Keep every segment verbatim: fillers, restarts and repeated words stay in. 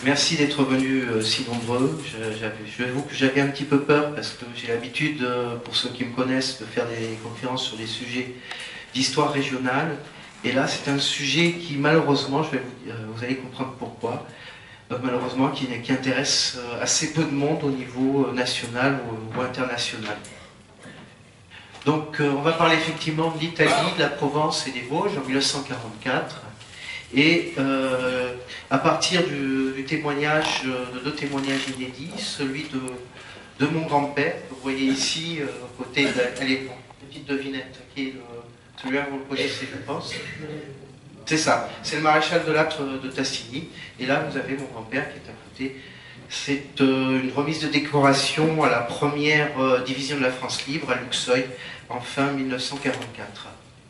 Merci d'être venus euh, si nombreux. Je vous que j'avais un petit peu peur parce que j'ai l'habitude, euh, pour ceux qui me connaissent, de faire des conférences sur des sujets d'histoire régionale. Et là, c'est un sujet qui, malheureusement, je vais vous, euh, vous allez comprendre pourquoi, euh, malheureusement, qui, qui intéresse euh, assez peu de monde au niveau euh, national ou, ou international. Donc, euh, on va parler effectivement de l'Italie, de la Provence et des Vosges en mille neuf cent quarante-quatre. Et euh, à partir du, du témoignage, de deux témoignages inédits, celui de, de mon grand-père, que vous voyez ici, euh, au côté, de, elle est une petite devinette, qui est le, celui-là, vous le connaissez, je pense. C'est ça, c'est le maréchal de Lattre de Tassigny. Et là, vous avez mon grand-père qui est à côté. C'est euh, une remise de décoration à la première euh, division de la France libre, à Luxeuil, en fin mille neuf cent quarante-quatre.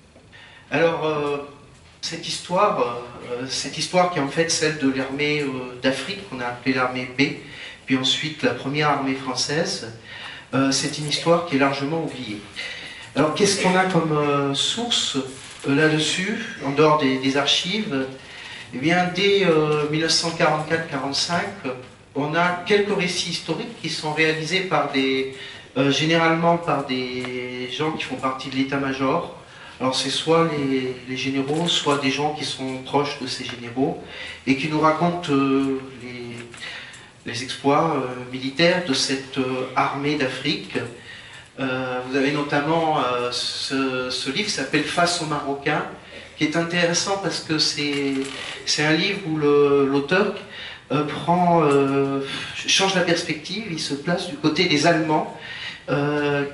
Alors, euh, Cette histoire, euh, cette histoire qui est en fait celle de l'armée euh, d'Afrique, qu'on a appelée l'armée B, puis ensuite la première armée française, euh, c'est une histoire qui est largement oubliée. Alors qu'est-ce qu'on a comme euh, source euh, là-dessus, en dehors des, des archives? Eh bien, dès euh, mille neuf cent quarante-quatre quarante-cinq, on a quelques récits historiques qui sont réalisés par des, euh, généralement par des gens qui font partie de l'état-major. Alors c'est soit les, les généraux, soit des gens qui sont proches de ces généraux et qui nous racontent euh, les, les exploits euh, militaires de cette euh, armée d'Afrique. Euh, vous avez notamment euh, ce, ce livre qui s'appelle Face aux Marocains, qui est intéressant parce que c'est un livre où l'auteur euh, prend, euh, change la perspective, il se place du côté des Allemands. Euh,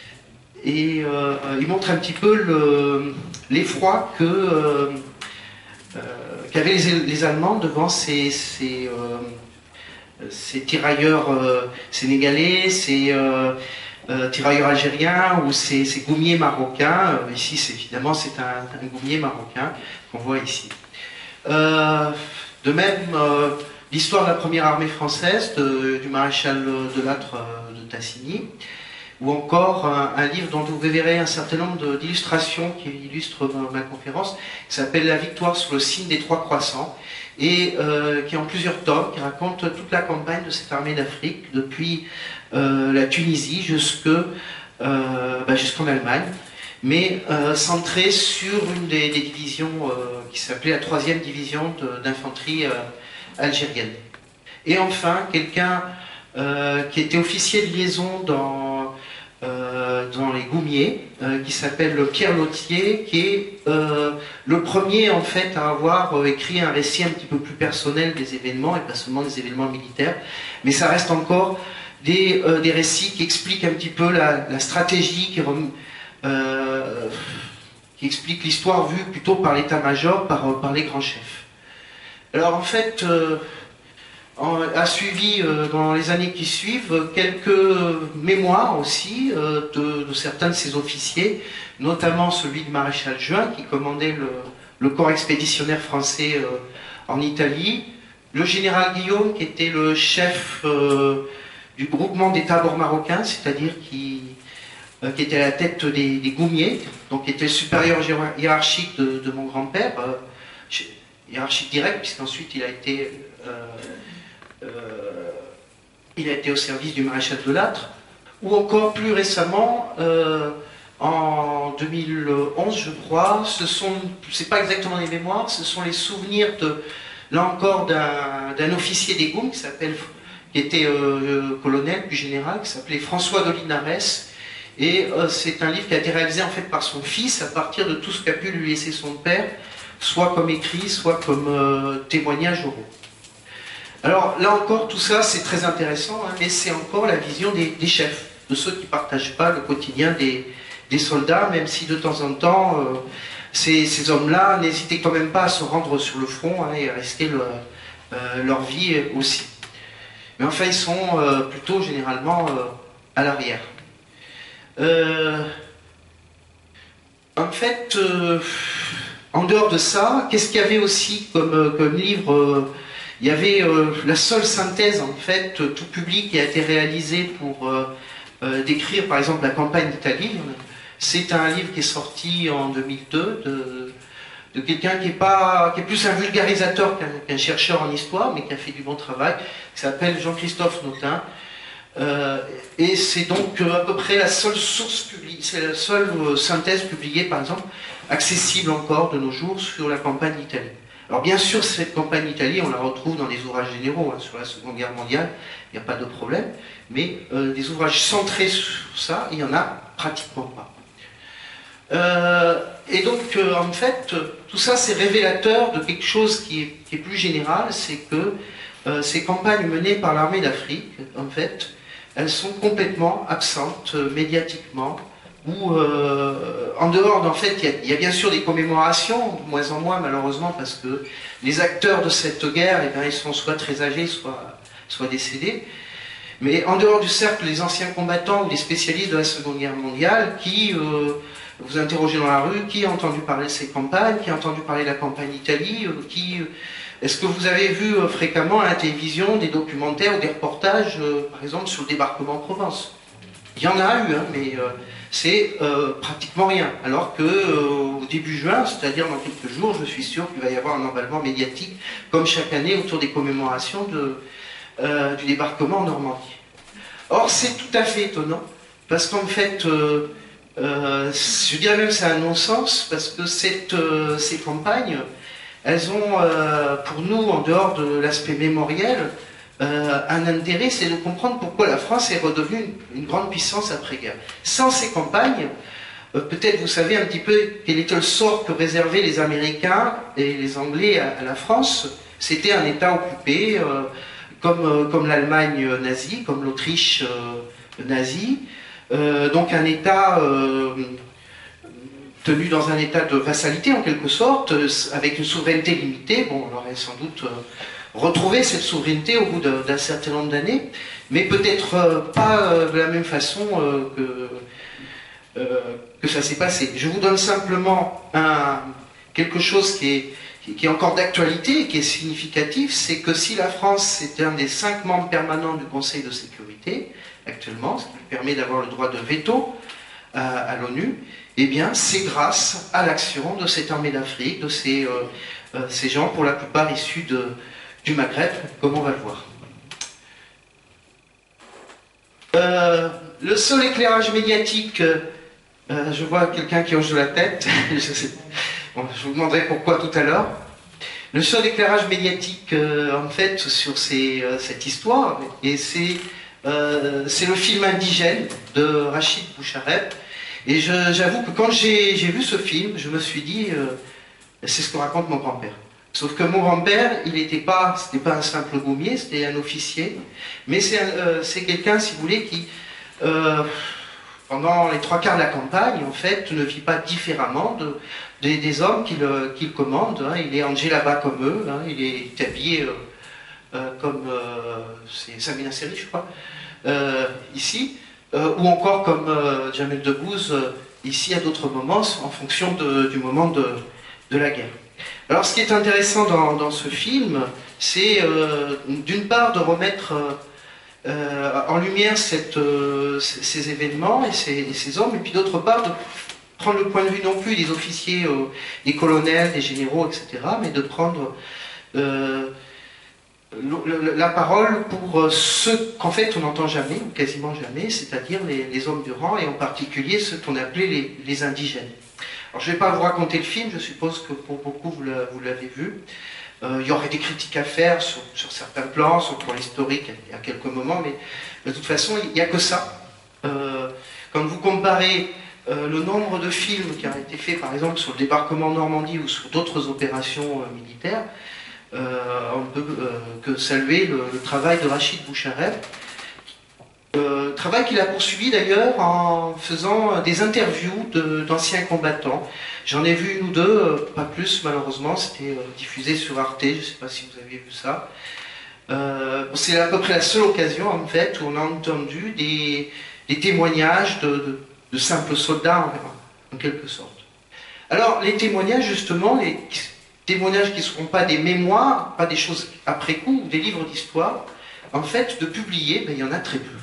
Et euh, il montre un petit peu l'effroi que euh, euh, qu'avaient les, les Allemands devant ces, ces, euh, ces tirailleurs euh, sénégalais, ces euh, euh, tirailleurs algériens ou ces, ces goumiers marocains. Euh, ici, évidemment, c'est un, un goumier marocain qu'on voit ici. Euh, de même, euh, l'histoire de la première armée française, de, du maréchal de Lattre de Tassigny, ou encore un, un livre dont vous verrez un certain nombre d'illustrations qui illustrent ma, ma conférence, qui s'appelle La victoire sur le signe des trois croissants, et euh, qui est en plusieurs tomes, qui raconte toute la campagne de cette armée d'Afrique, depuis euh, la Tunisie jusque, euh, bah, jusqu'en Allemagne, mais euh, centrée sur une des, des divisions euh, qui s'appelait la troisième division d'infanterie euh, algérienne. Et enfin, quelqu'un euh, qui était officier de liaison dans Euh, dans les Goumiers, euh, qui s'appelle Pierre Lottier, qui est euh, le premier en fait à avoir euh, écrit un récit un petit peu plus personnel des événements, et pas seulement des événements militaires, mais ça reste encore des, euh, des récits qui expliquent un petit peu la, la stratégie, qui, euh, qui explique l'histoire vue plutôt par l'état-major, par, par les grands chefs. Alors en fait, euh, On a suivi euh, dans les années qui suivent quelques mémoires aussi euh, de, de certains de ces officiers, notamment celui de Maréchal Juin qui commandait le, le corps expéditionnaire français euh, en Italie, le général Guillaume qui était le chef euh, du groupement des tabords marocains, c'est-à-dire qui, euh, qui était à la tête des, des goumiers, donc qui était le supérieur hiérarchique de, de mon grand-père, euh, hiérarchique direct puisqu'ensuite il a été euh, Euh, il a été au service du maréchal de Lattre, ou encore plus récemment, euh, en deux mille onze, je crois, ce sont, c'est pas exactement des mémoires, ce sont les souvenirs de, là encore, d'un officier des Goumes qui s'appelle, qui était euh, colonel puis général, qui s'appelait François de Linares, et euh, c'est un livre qui a été réalisé en fait par son fils à partir de tout ce qu'a pu lui laisser son père, soit comme écrit, soit comme euh, témoignage oraux. Alors là encore, tout ça c'est très intéressant, hein, mais c'est encore la vision des, des chefs, de ceux qui ne partagent pas le quotidien des, des soldats, même si de temps en temps, euh, ces, ces hommes-là n'hésitaient quand même pas à se rendre sur le front hein, et à risquer le, euh, leur vie aussi. Mais enfin, ils sont euh, plutôt généralement euh, à l'arrière. Euh, en fait, euh, en dehors de ça, qu'est-ce qu'il y avait aussi comme, comme livre euh, Il y avait euh, la seule synthèse, en fait, tout public qui a été réalisée pour euh, euh, décrire, par exemple, la campagne d'Italie. C'est un livre qui est sorti en deux mille deux de, de quelqu'un qui est pas, qui est plus un vulgarisateur qu'un qu'un chercheur en histoire, mais qui a fait du bon travail, qui s'appelle Jean-Christophe Notin. Euh, et c'est donc euh, à peu près la seule source publiée, c'est la seule euh, synthèse publiée, par exemple, accessible encore de nos jours sur la campagne d'Italie. Alors bien sûr, cette campagne d'Italie, on la retrouve dans les ouvrages généraux, hein, sur la Seconde Guerre mondiale, il n'y a pas de problème, mais euh, des ouvrages centrés sur ça, il n'y en a pratiquement pas. Euh, et donc, euh, en fait, tout ça, c'est révélateur de quelque chose qui est, qui est plus général, c'est que euh, ces campagnes menées par l'armée d'Afrique, en fait, elles sont complètement absentes euh, médiatiquement, ou euh, en dehors, en fait, il y, y a bien sûr des commémorations, de moins en moins malheureusement, parce que les acteurs de cette guerre, eh bien, ils sont soit très âgés, soit, soit décédés. Mais en dehors du cercle des anciens combattants ou des spécialistes de la Seconde Guerre mondiale, qui euh, vous interrogez dans la rue, qui a entendu parler de ces campagnes, qui a entendu parler de la campagne d'Italie, euh, qui... Euh, est-ce que vous avez vu euh, fréquemment à la télévision des documentaires ou des reportages, euh, par exemple, sur le débarquement en Provence? Il y en a eu, hein, mais euh, c'est euh, pratiquement rien. Alors que euh, au début juin, c'est-à-dire dans quelques jours, je suis sûr qu'il va y avoir un emballement médiatique, comme chaque année, autour des commémorations de, euh, du débarquement en Normandie. Or, c'est tout à fait étonnant, parce qu'en fait, euh, euh, je dirais même que c'est un non-sens, parce que cette, euh, ces campagnes, elles ont, euh, pour nous, en dehors de l'aspect mémoriel, euh, un intérêt, c'est de comprendre pourquoi la France est redevenue une, une grande puissance après-guerre. Sans ces campagnes, euh, peut-être vous savez un petit peu quel était le sort que réservaient les Américains et les Anglais à, à la France. C'était un État occupé, euh, comme, euh, comme l'Allemagne nazie, comme l'Autriche euh, nazie, euh, donc un État... Euh, tenu dans un état de vassalité en quelque sorte, avec une souveraineté limitée. Bon, on aurait sans doute euh, retrouvé cette souveraineté au bout d'un certain nombre d'années, mais peut-être euh, pas euh, de la même façon euh, que, euh, que ça s'est passé. Je vous donne simplement un, quelque chose qui est, qui est encore d'actualité et qui est significatif, c'est que si la France est un des cinq membres permanents du Conseil de sécurité, actuellement, ce qui lui permet d'avoir le droit de veto à, à l'ONU, eh bien, c'est grâce à l'action de cette armée d'Afrique, de ces, euh, euh, ces gens, pour la plupart issus de, du Maghreb, comme on va le voir. Euh, le seul éclairage médiatique, euh, je vois quelqu'un qui hoche de la tête, je, sais, bon, je vous demanderai pourquoi tout à l'heure. Le seul éclairage médiatique, euh, en fait, sur ces, euh, cette histoire, et c'est euh, le film Indigène de Rachid Bouchareb. Et j'avoue que quand j'ai vu ce film, je me suis dit, euh, c'est ce que raconte mon grand-père. Sauf que mon grand-père, il n'était pas, c'était pas un simple goumier, c'était un officier, mais c'est euh, quelqu'un, si vous voulez, qui, euh, pendant les trois quarts de la campagne, en fait, ne vit pas différemment de, de, des hommes qu'il qu'il commande. Hein. Il est en djellaba comme eux, hein. Il est habillé euh, euh, comme, euh, c'est Samina Seri, je crois, euh, ici. Euh, ou encore comme euh, Jamel Debbouze, euh, ici à d'autres moments, en fonction de, du moment de, de la guerre. Alors ce qui est intéressant dans, dans ce film, c'est euh, d'une part de remettre euh, en lumière cette, euh, ces événements et ces, et ces hommes, et puis d'autre part de prendre le point de vue non plus des officiers, euh, des colonels, des généraux, et cetera, mais de prendre... Euh, la parole pour ceux qu'en fait on n'entend jamais, ou quasiment jamais, c'est-à-dire les, les hommes du rang, et en particulier ceux qu'on appelait les, les indigènes. Alors je ne vais pas vous raconter le film, je suppose que pour beaucoup vous l'avez vu. Euh, il y aurait des critiques à faire sur, sur certains plans, sur le plan historique à quelques moments, mais de toute façon il n'y a que ça. Euh, quand vous comparez euh, le nombre de films qui ont été faits par exemple sur le débarquement en Normandie ou sur d'autres opérations euh, militaires, Euh, on ne peut euh, que saluer le, le travail de Rachid Bouchareb, euh, travail qu'il a poursuivi d'ailleurs en faisant des interviews d'anciens de, combattants. J'en ai vu une ou deux, euh, pas plus malheureusement, c'était euh, diffusé sur Arte, je ne sais pas si vous avez vu ça. Euh, C'est à peu près la seule occasion en fait où on a entendu des, des témoignages de, de, de simples soldats en, en quelque sorte. Alors les témoignages justement, les témoignages qui ne seront pas des mémoires, pas des choses après coup, des livres d'histoire, en fait, de publier, ben, il y en a très peu.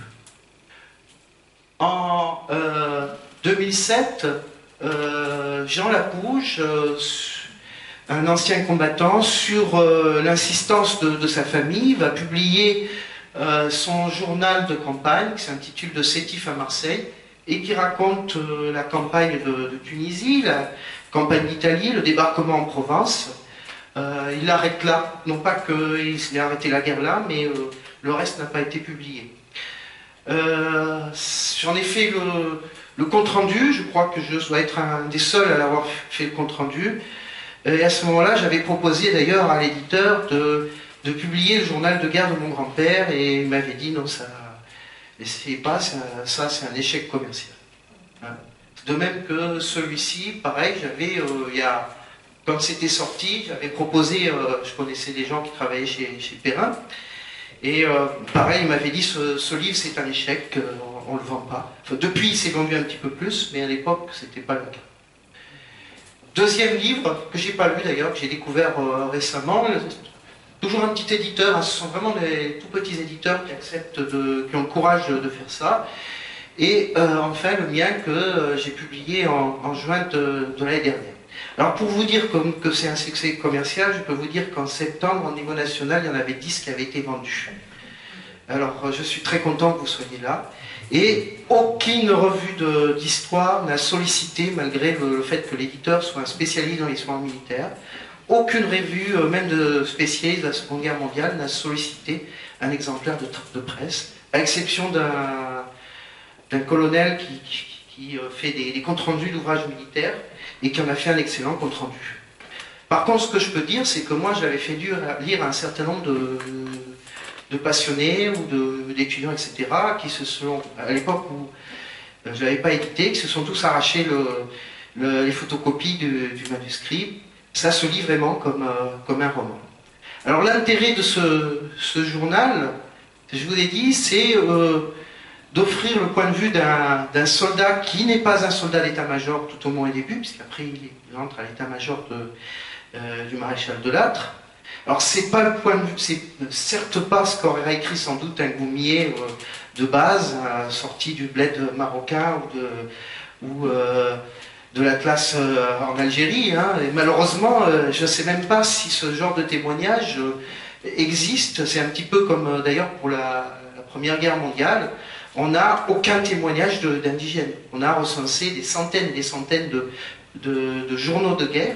En euh, deux mille sept, euh, Jean Lapouge, euh, un ancien combattant, sur euh, l'insistance de, de sa famille, va publier euh, son journal de campagne qui s'intitule De Sétif à Marseille et qui raconte euh, la campagne de, de Tunisie, la campagne d'Italie, le débarquement en Provence. Euh, il l'arrête là, non pas qu'il ait arrêté la guerre là, mais euh, le reste n'a pas été publié. Euh, J'en ai fait le, le compte-rendu, je crois que je dois être un des seuls à l'avoir fait le compte-rendu. Et à ce moment-là, j'avais proposé d'ailleurs à l'éditeur de, de publier le journal de guerre de mon grand-père, et il m'avait dit non, ça, essayez pas, ça, ça c'est un échec commercial. Hein. De même que celui-ci, pareil, j'avais, euh, il y a, quand c'était sorti, j'avais proposé, euh, je connaissais des gens qui travaillaient chez, chez Perrin, et euh, pareil, il m'avait dit ce, ce livre c'est un échec, euh, on ne le vend pas. Enfin, depuis, il s'est vendu un petit peu plus, mais à l'époque, c'était pas le cas. Deuxième livre, que j'ai pas lu d'ailleurs, que j'ai découvert euh, récemment, toujours un petit éditeur, hein, ce sont vraiment des tout petits éditeurs qui acceptent, de, qui ont le courage de, de faire ça. Et euh, enfin le mien que euh, j'ai publié en, en juin de, de l'année dernière. Alors pour vous dire comme, que c'est un succès commercial, je peux vous dire qu'en septembre, au niveau national, il y en avait dix qui avaient été vendus. Alors euh, je suis très content que vous soyez là. Et aucune revue d'histoire n'a sollicité, malgré le, le fait que l'éditeur soit un spécialiste dans l'histoire militaire, aucune revue, euh, même de spécialiste de la Seconde Guerre mondiale, n'a sollicité un exemplaire de, de presse, à l'exception d'un d'un colonel qui, qui, qui fait des, des comptes rendus d'ouvrages militaires et qui en a fait un excellent compte rendu. Par contre, ce que je peux dire, c'est que moi, j'avais fait lire un certain nombre de, de passionnés ou d'étudiants, et cetera, qui se sont, à l'époque où je ne l'avais pas édité, qui se sont tous arrachés le, le, les photocopies du, du manuscrit. Ça se lit vraiment comme, euh, comme un roman. Alors l'intérêt de ce, ce journal, je vous ai dit, c'est euh, d'offrir le point de vue d'un soldat qui n'est pas un soldat d'état-major tout au moins au début, puisqu'après il entre à l'état-major euh, du maréchal de Lattre. Alors c'est pas le point de vue, c'est certes pas ce qu'aurait écrit sans doute un goumier euh, de base, euh, sorti du bled marocain ou de, ou, euh, de la classe euh, en Algérie. Hein. Et malheureusement, euh, je ne sais même pas si ce genre de témoignage euh, existe. C'est un petit peu comme euh, d'ailleurs pour la, la Première Guerre mondiale. On n'a aucun témoignage d'indigènes. On a recensé des centaines et des centaines de, de, de journaux de guerre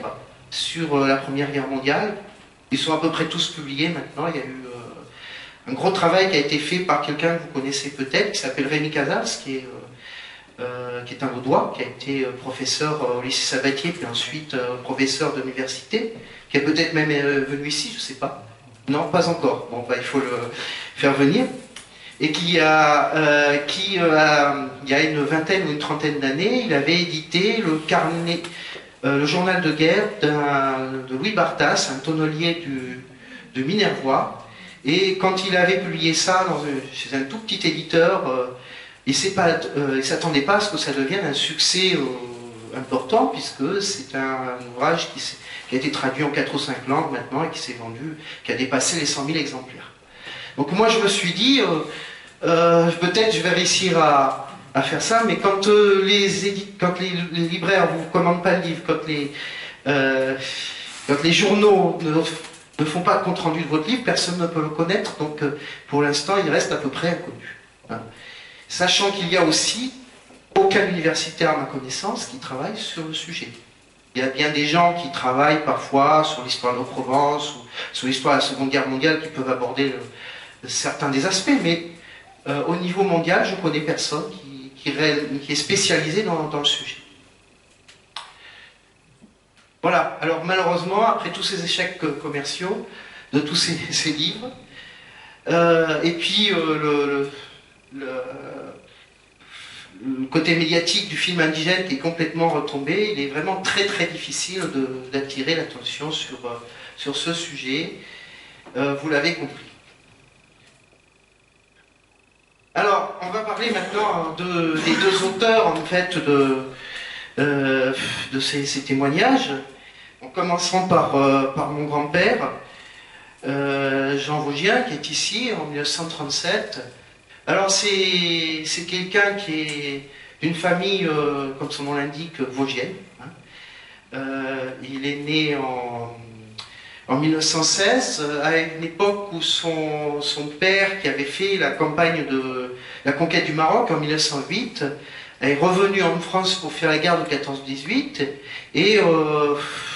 sur la Première Guerre mondiale. Ils sont à peu près tous publiés maintenant. Il y a eu euh, un gros travail qui a été fait par quelqu'un que vous connaissez peut-être, qui s'appelle Rémi Casals, qui est, euh, euh, qui est un Vaudois, qui a été professeur au lycée Sabatier, puis ensuite euh, professeur d'université, qui est peut-être même euh, venu ici, je ne sais pas. Non, pas encore. Bon, bah, il faut le faire venir. Et qui, a, euh, qui euh, a, il y a une vingtaine ou une trentaine d'années, il avait édité le carnet, euh, le journal de guerre de Louis Barthas, un tonnelier du, de Minervois. Et quand il avait publié ça dans, chez un tout petit éditeur, euh, il ne s'attendait pas à ce que ça devienne un succès euh, important, puisque c'est un, un ouvrage qui, qui a été traduit en quatre ou cinq langues maintenant et qui s'est vendu, qui a dépassé les cent mille exemplaires. Donc moi je me suis dit, euh, euh, peut-être je vais réussir à, à faire ça, mais quand, euh, les, quand les, les libraires ne vous commandent pas le livre, quand les, euh, quand les journaux ne, ne font pas de compte rendu de votre livre, personne ne peut le connaître, donc euh, pour l'instant il reste à peu près inconnu. Hein. Sachant qu'il y a aussi aucun universitaire à ma connaissance qui travaille sur le sujet. Il y a bien des gens qui travaillent parfois sur l'histoire de Provence ou sur l'histoire de la Seconde Guerre mondiale qui peuvent aborder le, certains des aspects, mais euh, au niveau mondial, je ne connais personne qui, qui, qui est spécialisé dans, dans le sujet. Voilà, alors malheureusement, après tous ces échecs commerciaux, de tous ces, ces livres, euh, et puis euh, le, le, le côté médiatique du film indigène qui est complètement retombé, il est vraiment très très difficile d'attirer l'attention sur, sur ce sujet, euh, vous l'avez compris. Alors, on va parler maintenant de, des deux auteurs, en fait, de, euh, de ces, ces témoignages. En commençant par, euh, par mon grand-père, euh, Jean Vaugien, qui est ici, en mille neuf cent trente-sept. Alors, c'est quelqu'un qui est d'une famille, euh, comme son nom l'indique, vosgienne. Hein. Euh, il est né en, en mille neuf cent seize, à une époque où son, son père, qui avait fait la campagne de la conquête du Maroc en mille neuf cent huit, est revenu en France pour faire la guerre de quatorze dix-huit, et euh,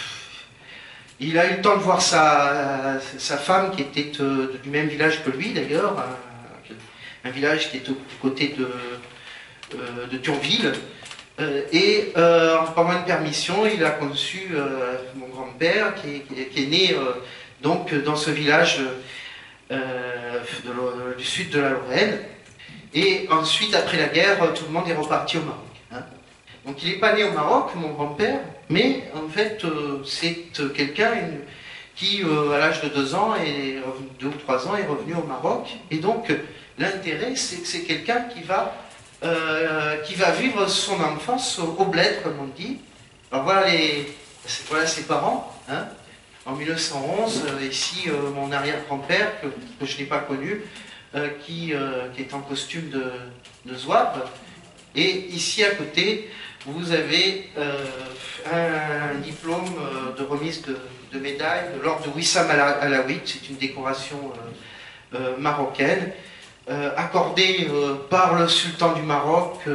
il a eu le temps de voir sa, sa femme, qui était euh, du même village que lui d'ailleurs, un, un village qui est aux côtés de, euh, de Thionville. Euh, et euh, pendant une permission, il a conçu euh, mon grand-père, qui, qui, qui est né euh, donc dans ce village euh, de, du sud de la Lorraine. Et ensuite, après la guerre, tout le monde est reparti au Maroc. Hein. Donc il n'est pas né au Maroc, mon grand-père, mais en fait, euh, c'est quelqu'un qui, euh, à l'âge de deux ans, et deux ou trois ans, est revenu au Maroc. Et donc, l'intérêt, c'est que c'est quelqu'un qui va, euh, qui va vivre son enfance au, au bled, comme on dit. Alors voilà, les, voilà ses parents. Hein. En mille neuf cent onze, euh, ici, euh, mon arrière-grand-père, que, que je n'ai pas connu, euh, qui, euh, qui est en costume de, de zouave. Et ici, à côté, vous avez euh, un, un diplôme euh, de remise de, de médaille de l'ordre de Wissam Alaouite. C'est une décoration euh, euh, marocaine, euh, accordée euh, par le sultan du Maroc, euh,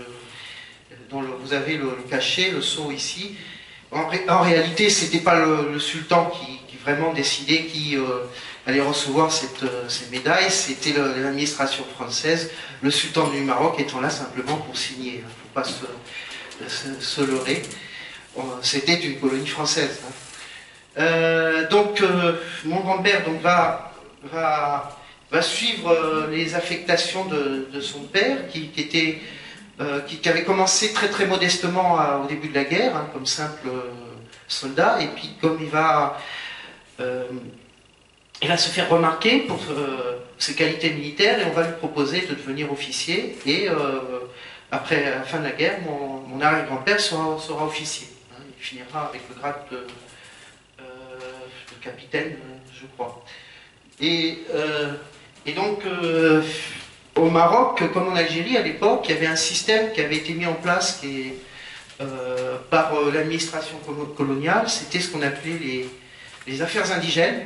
dont le, vous avez le, le cachet, le sceau ici. En, ré, en réalité, ce n'était pas le, le sultan qui, qui vraiment décidait qui euh, allait recevoir cette, euh, ces médailles, c'était l'administration française, le sultan du Maroc étant là simplement pour signer. Il ne faut pas se, se, se leurrer. C'était une colonie française. Hein. Euh, donc, euh, mon grand-père donc, va, va, va suivre euh, les affectations de, de son père, qui, qui était... Euh, qui, qui avait commencé très très modestement à, au début de la guerre, hein, comme simple euh, soldat, et puis comme il va, euh, il va se faire remarquer pour euh, ses qualités militaires, et on va lui proposer de devenir officier, et euh, après la fin de la guerre, mon, mon arrière-grand-père sera, sera officier. Hein, il finira avec le grade de, euh, de capitaine, je crois. Et, euh, et donc... Euh, Au Maroc, comme en Algérie, à l'époque, il y avait un système qui avait été mis en place qui est, euh, par euh, l'administration coloniale. C'était ce qu'on appelait les, les affaires indigènes.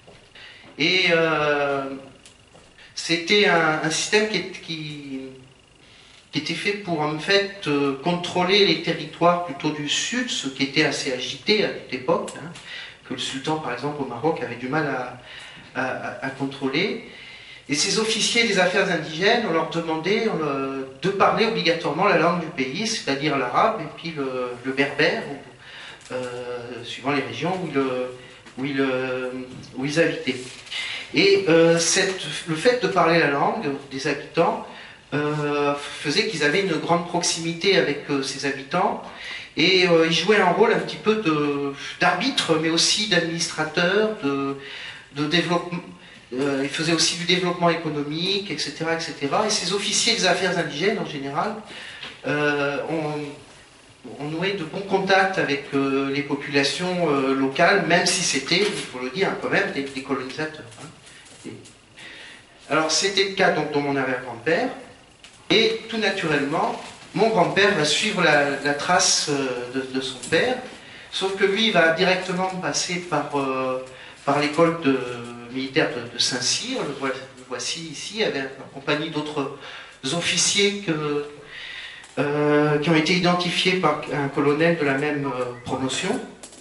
Et euh, c'était un, un système qui, qui, qui était fait pour en fait euh, contrôler les territoires plutôt du sud, ce qui était assez agité à cette époque, hein, que le sultan, par exemple, au Maroc, avait du mal à, à, à contrôler. Et ces officiers des affaires indigènes, on leur demandait euh, de parler obligatoirement la langue du pays, c'est-à-dire l'arabe et puis le, le berbère, ou, euh, suivant les régions où ils, où ils, où ils habitaient. Et euh, cette, le fait de parler la langue des habitants euh, faisait qu'ils avaient une grande proximité avec euh, ces habitants, et euh, ils jouaient un rôle un petit peu d'arbitre, mais aussi d'administrateur, de, de développement. Euh, il faisait aussi du développement économique, et cetera, et cetera. Et ces officiers des affaires indigènes, en général, euh, ont, ont noué de bons contacts avec euh, les populations euh, locales, même si c'était, il faut le dire, quand même, des, des colonisateurs. Hein. Et... Alors, c'était le cas donc de mon arrière-grand-père, et tout naturellement, mon grand-père va suivre la, la trace euh, de, de son père, sauf que lui, il va directement passer par, euh, par l'école de militaire de, de Saint-Cyr, le, le voici ici, avec, en compagnie d'autres officiers que, euh, qui ont été identifiés par un colonel de la même euh, promotion,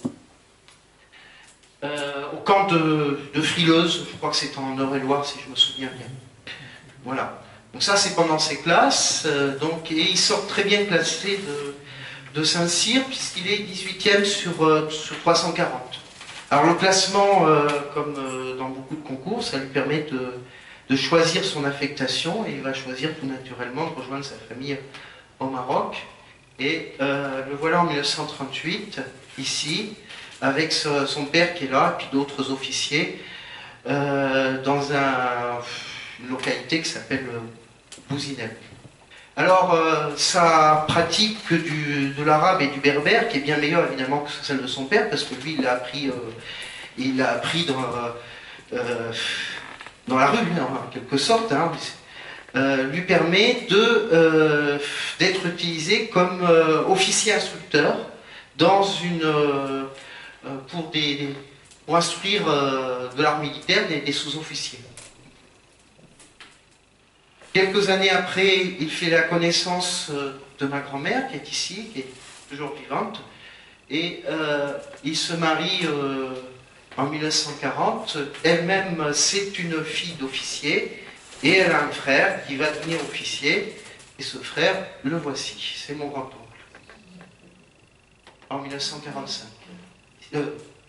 euh, au camp de, de Frileuse, je crois que c'est en Eure-et-Loire si je me souviens bien. Voilà. Donc ça c'est pendant ses classes, euh, donc, et il sort très bien classé de, de Saint-Cyr, puisqu'il est dix-huitième sur, euh, sur trois cent quarante. Alors le classement, euh, comme euh, dans beaucoup de concours, ça lui permet de, de choisir son affectation, et il va choisir tout naturellement de rejoindre sa famille au Maroc. Et euh, le voilà en mille neuf cent trente-huit, ici, avec ce, son père qui est là, et puis d'autres officiers, euh, dans un, une localité qui s'appelle Bouzinel. Alors, euh, sa pratique du, de l'arabe et du berbère, qui est bien meilleure évidemment que celle de son père, parce que lui, il l'a appris, euh, il l'a appris dans, euh, dans la rue, hein, en quelque sorte, hein, euh, lui permet de, euh, d'être utilisé comme euh, officier instructeur dans une, euh, pour, des, des, pour instruire euh, de l'art militaire des, des sous-officiers. Quelques années après, il fait la connaissance de ma grand-mère, qui est ici, qui est toujours vivante, et euh, il se marie euh, en mille neuf cent quarante. Elle-même, c'est une fille d'officier, et elle a un frère qui va devenir officier, et ce frère, le voici, c'est mon grand-oncle, en mille neuf cent quarante-cinq. Euh,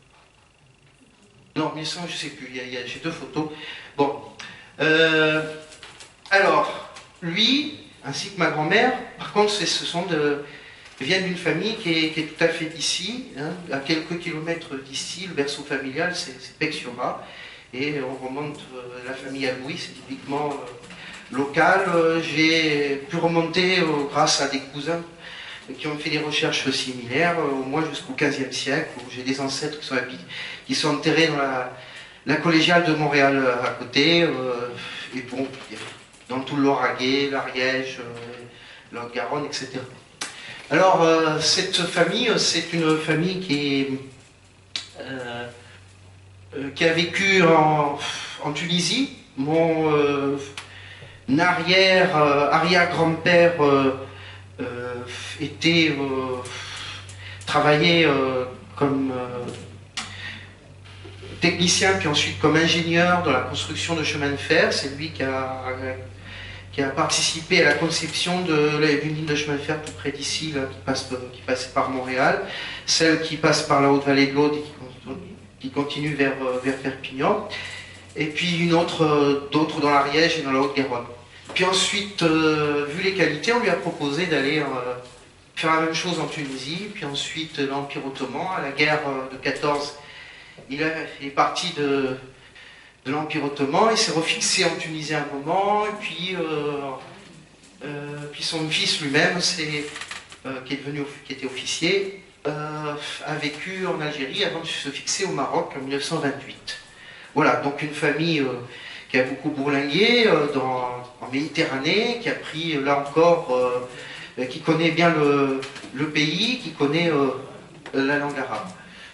non, mille neuf cents, je ne sais plus, j'ai deux photos. Bon. Euh, Alors, lui, ainsi que ma grand-mère, par contre, ce sont de, viennent d'une famille qui est, qui est tout à fait d'ici, hein, à quelques kilomètres d'ici. Le berceau familial, c'est Pecciora, et on remonte euh, la famille Alboui, c'est typiquement euh, local. Euh, J'ai pu remonter euh, grâce à des cousins qui ont fait des recherches similaires, euh, au moins jusqu'au quinzième siècle, où j'ai des ancêtres qui sont, qui sont enterrés dans la, la collégiale de Montréal à côté, euh, et bon, dans tout le Lauragais, l'Ariège, euh, la Garonne, et cetera. Alors, euh, cette famille, c'est une famille qui, est, euh, euh, qui a vécu en, en Tunisie. Mon euh, arrière, euh, arrière-grand-père euh, euh, était euh, travaillait euh, comme euh, technicien, puis ensuite comme ingénieur dans la construction de chemins de fer. C'est lui qui a, qui a participé à la conception d'une ligne de chemin de fer tout près d'ici, qui passe, qui passe par Montréal, celle qui passe par la Haute-Vallée de l'Aude et qui, qui continue vers, vers Perpignan, et puis une autre, d'autres dans l'Ariège et dans la Haute-Garonne. Puis ensuite, euh, vu les qualités, on lui a proposé d'aller euh, faire la même chose en Tunisie, puis ensuite l'Empire ottoman, à la guerre de quatorze. Il est parti de, de l'Empire ottoman, il s'est refixé en Tunisie un moment, et puis, euh, euh, puis son fils lui-même, euh, qui, est devenu, qui était officier, euh, a vécu en Algérie avant de se fixer au Maroc en mille neuf cent vingt-huit. Voilà, donc une famille euh, qui a beaucoup bourlingué euh, dans, en Méditerranée, qui a pris, là encore, euh, qui connaît bien le, le pays, qui connaît euh, la langue arabe.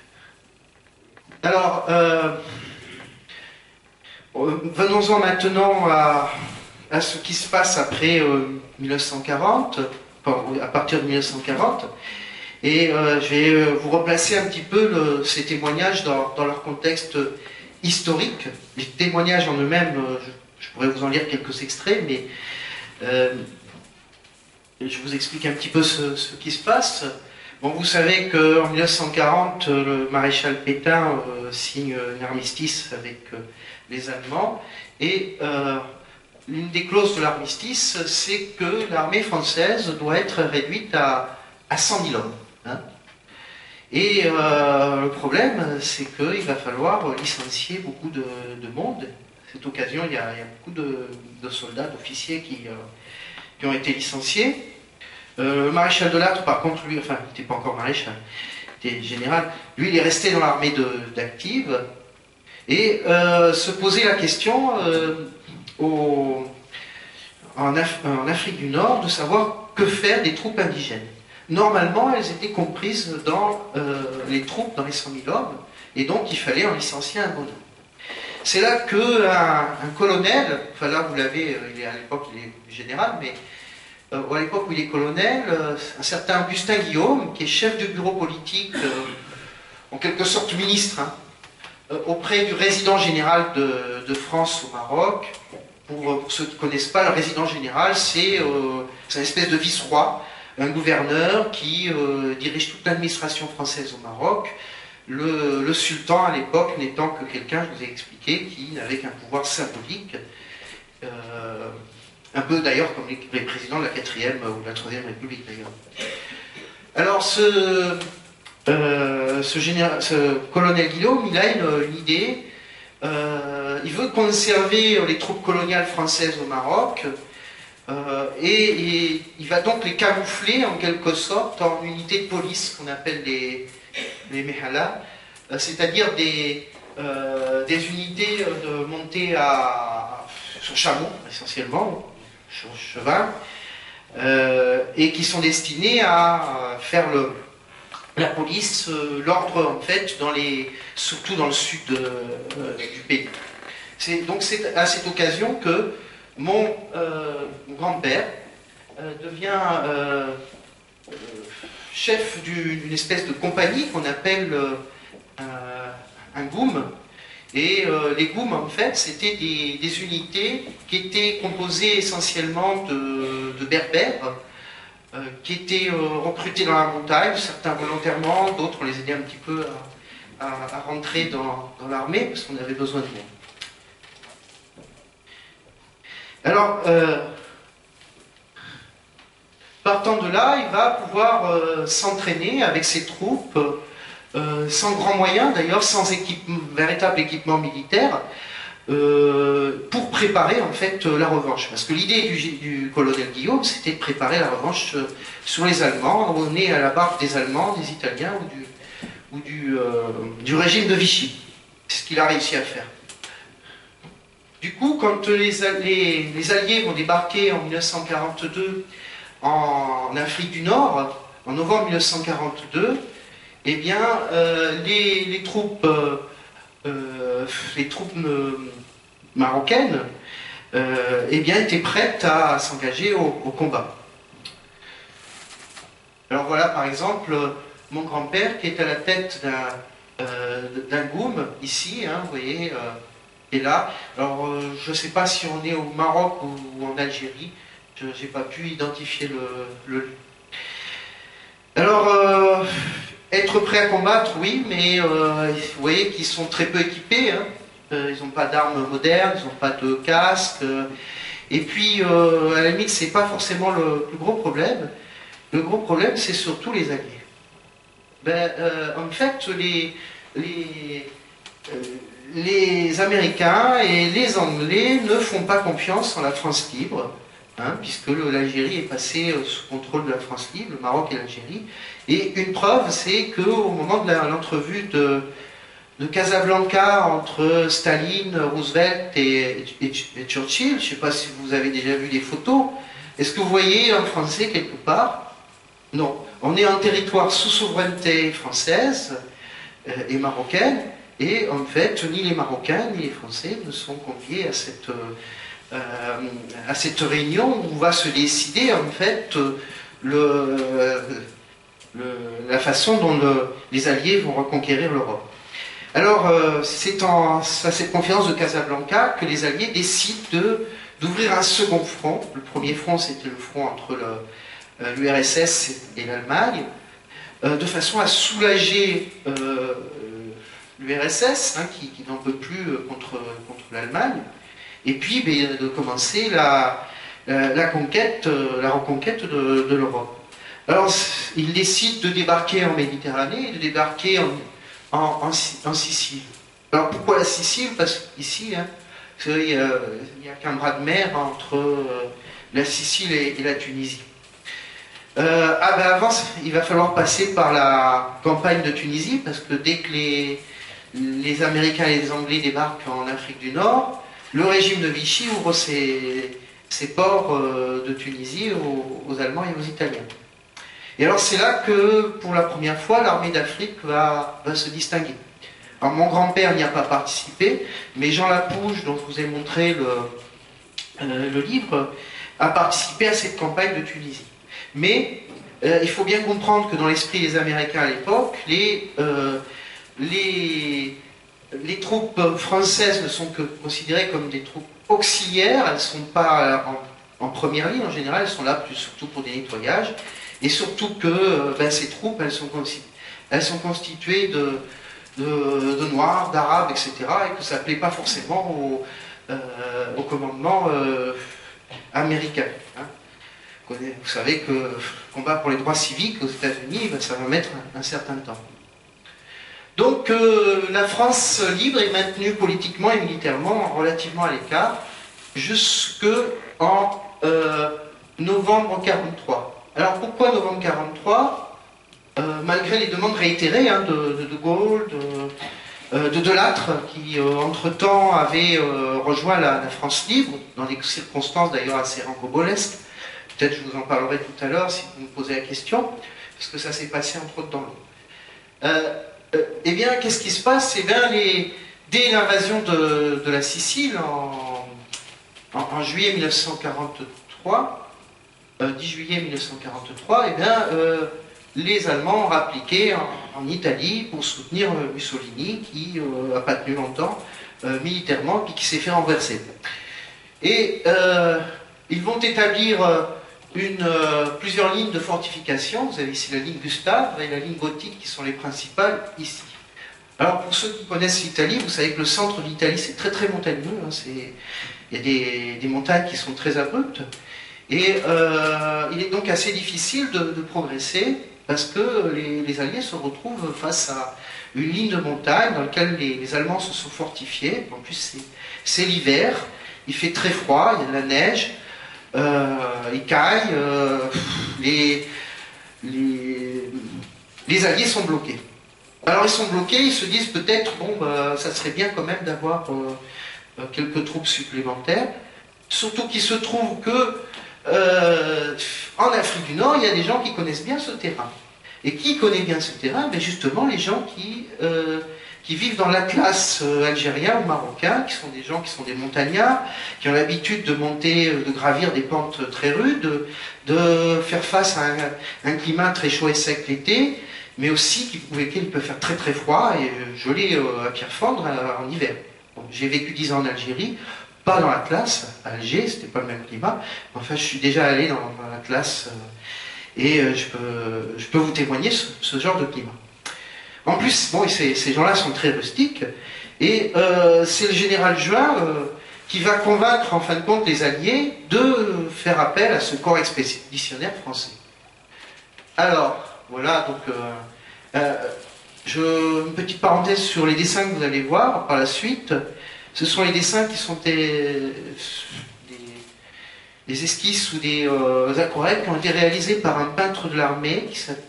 Alors, euh, venons-en maintenant à, à ce qui se passe après euh, mille neuf cent quarante, à partir de mille neuf cent quarante, et euh, je vais vous replacer un petit peu le, ces témoignages dans, dans leur contexte historique. Les témoignages en eux-mêmes, je, je pourrais vous en lire quelques extraits, mais euh, je vous explique un petit peu ce, ce qui se passe. Bon, vous savez qu'en mille neuf cent quarante, le maréchal Pétain euh, signe un armistice avec euh, les Allemands, et euh, l'une des clauses de l'armistice, c'est que l'armée française doit être réduite à, à cent mille hommes. Hein. Et euh, le problème, c'est qu'il va falloir licencier beaucoup de, de monde. À cette occasion, il y a, il y a beaucoup de, de soldats, d'officiers qui, euh, qui ont été licenciés. Euh, le maréchal de Lattre, par contre, lui, enfin, il n'était pas encore maréchal, il était général, lui, il est resté dans l'armée d'Active, et euh, se posait la question euh, au, en, Af en Afrique du Nord de savoir que faire des troupes indigènes. Normalement, elles étaient comprises dans euh, les troupes, dans les cent mille hommes, et donc il fallait en licencier un bon nombre. C'est là qu'un un colonel, enfin là vous l'avez, il est à l'époque il est général, mais euh, à l'époque où il est colonel, euh, un certain Augustin Guillaume, qui est chef de bureau politique, euh, en quelque sorte ministre, hein, euh, auprès du résident général de, de France au Maroc. Pour, pour ceux qui ne connaissent pas, le résident général, c'est euh, une espèce de vice-roi, un gouverneur qui euh, dirige toute l'administration française au Maroc. Le, le sultan, à l'époque, n'étant que quelqu'un, je vous ai expliqué, qui n'avait qu'un pouvoir symbolique, euh, un peu d'ailleurs comme les, les présidents de la quatrième ou de la troisième République d'ailleurs. Alors ce, euh, ce, général, ce colonel Guillaume, il a une, une idée, euh, il veut conserver les troupes coloniales françaises au Maroc, euh, et, et il va donc les camoufler en quelque sorte en unités de police qu'on appelle les les mehala, c'est-à-dire des, euh, des unités de montées à, sur chameau, essentiellement, sur cheval, euh, et qui sont destinées à faire le, la police, euh, l'ordre en fait, dans les, surtout dans le sud euh, du pays. Donc c'est à cette occasion que mon, euh, mon grand-père euh, devient euh, euh, chef d'une espèce de compagnie qu'on appelle euh, un goum. Et euh, les goums, en fait, c'était des, des unités qui étaient composées essentiellement de, de berbères, euh, qui étaient euh, recrutés dans la montagne, certains volontairement, d'autres on les aidait un petit peu à, à, à rentrer dans, dans l'armée, parce qu'on avait besoin de monde. Alors, euh, partant de là, il va pouvoir euh, s'entraîner avec ses troupes, euh, sans grands moyens, d'ailleurs, sans équipe, véritable équipement militaire, euh, pour préparer en fait la revanche. Parce que l'idée du, du colonel Guillaume, c'était de préparer la revanche sur les Allemands, on est à la barque des Allemands, des Italiens ou du, ou du, euh, du régime de Vichy. C'est ce qu'il a réussi à faire. Du coup, quand les, les, les Alliés vont débarquer en mille neuf cent quarante-deux en, en Afrique du Nord, en novembre mille neuf cent quarante-deux, eh bien, euh, les, les troupes, euh, euh, les troupes euh, marocaines euh, eh bien, étaient prêtes à s'engager au, au combat. Alors voilà, par exemple, mon grand-père qui est à la tête d'un euh, d'un goum, ici, hein, vous voyez, euh, est là. Alors, euh, je ne sais pas si on est au Maroc ou, ou en Algérie, je n'ai pas pu identifier le, le lieu. Alors, euh, être prêt à combattre, oui, mais euh, vous voyez qu'ils sont très peu équipés, hein. euh, ils n'ont pas d'armes modernes, ils n'ont pas de casque, euh, et puis, euh, à la limite, c'est pas forcément le plus gros problème. Le gros problème, c'est surtout les Alliés. Ben, euh, en fait, les, les, euh, les Américains et les Anglais ne font pas confiance en la France libre, hein, puisque l'Algérie est passée sous contrôle de la France libre, le Maroc et l'Algérie. Et une preuve, c'est qu'au moment de l'entrevue de, de Casablanca entre Staline, Roosevelt et, et, et Churchill, je ne sais pas si vous avez déjà vu des photos, est-ce que vous voyez un Français quelque part? Non, on est en territoire sous souveraineté française euh, et marocaine, et en fait, ni les Marocains ni les Français ne sont conviés à cette, euh, à cette réunion où va se décider en fait le, le, la façon dont le, les Alliés vont reconquérir l'Europe. Alors, euh, c'est à cette conférence de Casablanca que les Alliés décident de, d'ouvrir un second front. Le premier front, c'était le front entre le l'U R S S et l'Allemagne, euh, de façon à soulager euh, l'U R S S, hein, qui, qui n'en peut plus contre, contre l'Allemagne, et puis ben, de commencer la, la, la conquête, la reconquête de, de l'Europe. Alors, ils décident de débarquer en Méditerranée et de débarquer en, en, en, en Sicile. Alors, pourquoi la Sicile? Parce qu'ici, hein, il n'y a, a qu'un bras de mer entre euh, la Sicile et, et la Tunisie. Euh, ah ben avant, il va falloir passer par la campagne de Tunisie, parce que dès que les, les Américains et les Anglais débarquent en Afrique du Nord, le régime de Vichy ouvre ses, ses ports euh, de Tunisie aux, aux Allemands et aux Italiens. Et alors c'est là que, pour la première fois, l'armée d'Afrique va, va se distinguer. Alors mon grand-père n'y a pas participé, mais Jean Lapouge, dont je vous ai montré le, euh, le livre, a participé à cette campagne de Tunisie. Mais euh, il faut bien comprendre que dans l'esprit des Américains à l'époque, les, euh, les, les troupes françaises ne sont que considérées comme des troupes auxiliaires, elles ne sont pas en, en première ligne en général, elles sont là plus, surtout pour des nettoyages, et surtout que euh, ben, ces troupes, elles sont, elles sont constituées de, de, de Noirs, d'Arabes, et cetera, et que ça ne plaît pas forcément au, euh, au commandement euh, américain. Hein. Vous savez que le combat pour les droits civiques aux États-Unis, ça va mettre un, un certain temps. Donc euh, la France libre est maintenue politiquement et militairement relativement à l'écart jusqu'en euh, novembre mille neuf cent quarante-trois. Alors pourquoi novembre mille neuf cent quarante-trois euh, malgré les demandes réitérées hein, de, de De Gaulle, de, euh, de Delattre, qui euh, entre-temps avait euh, rejoint la, la France libre, dans des circonstances d'ailleurs assez rocambolesques. Peut-être je vous en parlerai tout à l'heure si vous me posez la question, parce que ça s'est passé entre autres dans l'eau. Euh, euh, eh bien, qu'est-ce qui se passe? Eh bien, les, dès l'invasion de, de la Sicile en, en, en juillet mille neuf cent quarante-trois, euh, dix juillet mille neuf cent quarante-trois, eh bien, euh, les Allemands ont rappliqué en, en Italie pour soutenir Mussolini, qui n'a euh, pas tenu longtemps euh, militairement, puis qui s'est fait renverser. Et euh, ils vont établir euh, une, euh, plusieurs lignes de fortification. Vous avez ici la ligne Gustave et la ligne Gothique qui sont les principales ici. Alors pour ceux qui connaissent l'Italie, vous savez que le centre de l'Italie c'est très très montagneux. Hein, il y a des, des montagnes qui sont très abruptes. Et euh, il est donc assez difficile de, de progresser parce que les, les Alliés se retrouvent face à une ligne de montagne dans laquelle les, les Allemands se sont fortifiés. En plus c'est l'hiver. Il fait très froid, il y a de la neige, euh, il caille, euh, les, les, les Alliés sont bloqués. Alors ils sont bloqués, ils se disent peut-être, bon, bah, ça serait bien quand même d'avoir euh, quelques troupes supplémentaires, surtout qu'il se trouve que euh, en Afrique du Nord, il y a des gens qui connaissent bien ce terrain. Et qui connaît bien ce terrain? Ben justement les gens qui... Euh, qui vivent dans l'Atlas algérien ou marocain, qui sont des gens qui sont des montagnards, qui ont l'habitude de monter, de gravir des pentes très rudes, de, de faire face à un, un climat très chaud et sec l'été, mais aussi pour lesquels il peut faire très très froid et gelé à pierre fendre en hiver. Bon, j'ai vécu dix ans en Algérie, pas dans l'Atlas, à Alger, c'était pas le même climat, mais enfin je suis déjà allé dans, dans l'Atlas et je peux, je peux vous témoigner ce, ce genre de climat. En plus, bon, ces, ces gens-là sont très rustiques, et euh, c'est le général Juin euh, qui va convaincre, en fin de compte, les Alliés de faire appel à ce corps expéditionnaire français. Alors, voilà, donc, euh, euh, je, une petite parenthèse sur les dessins que vous allez voir par la suite. Ce sont les dessins qui sont des, des, des esquisses ou des euh, aquarelles qui ont été réalisés par un peintre de l'armée qui s'appelle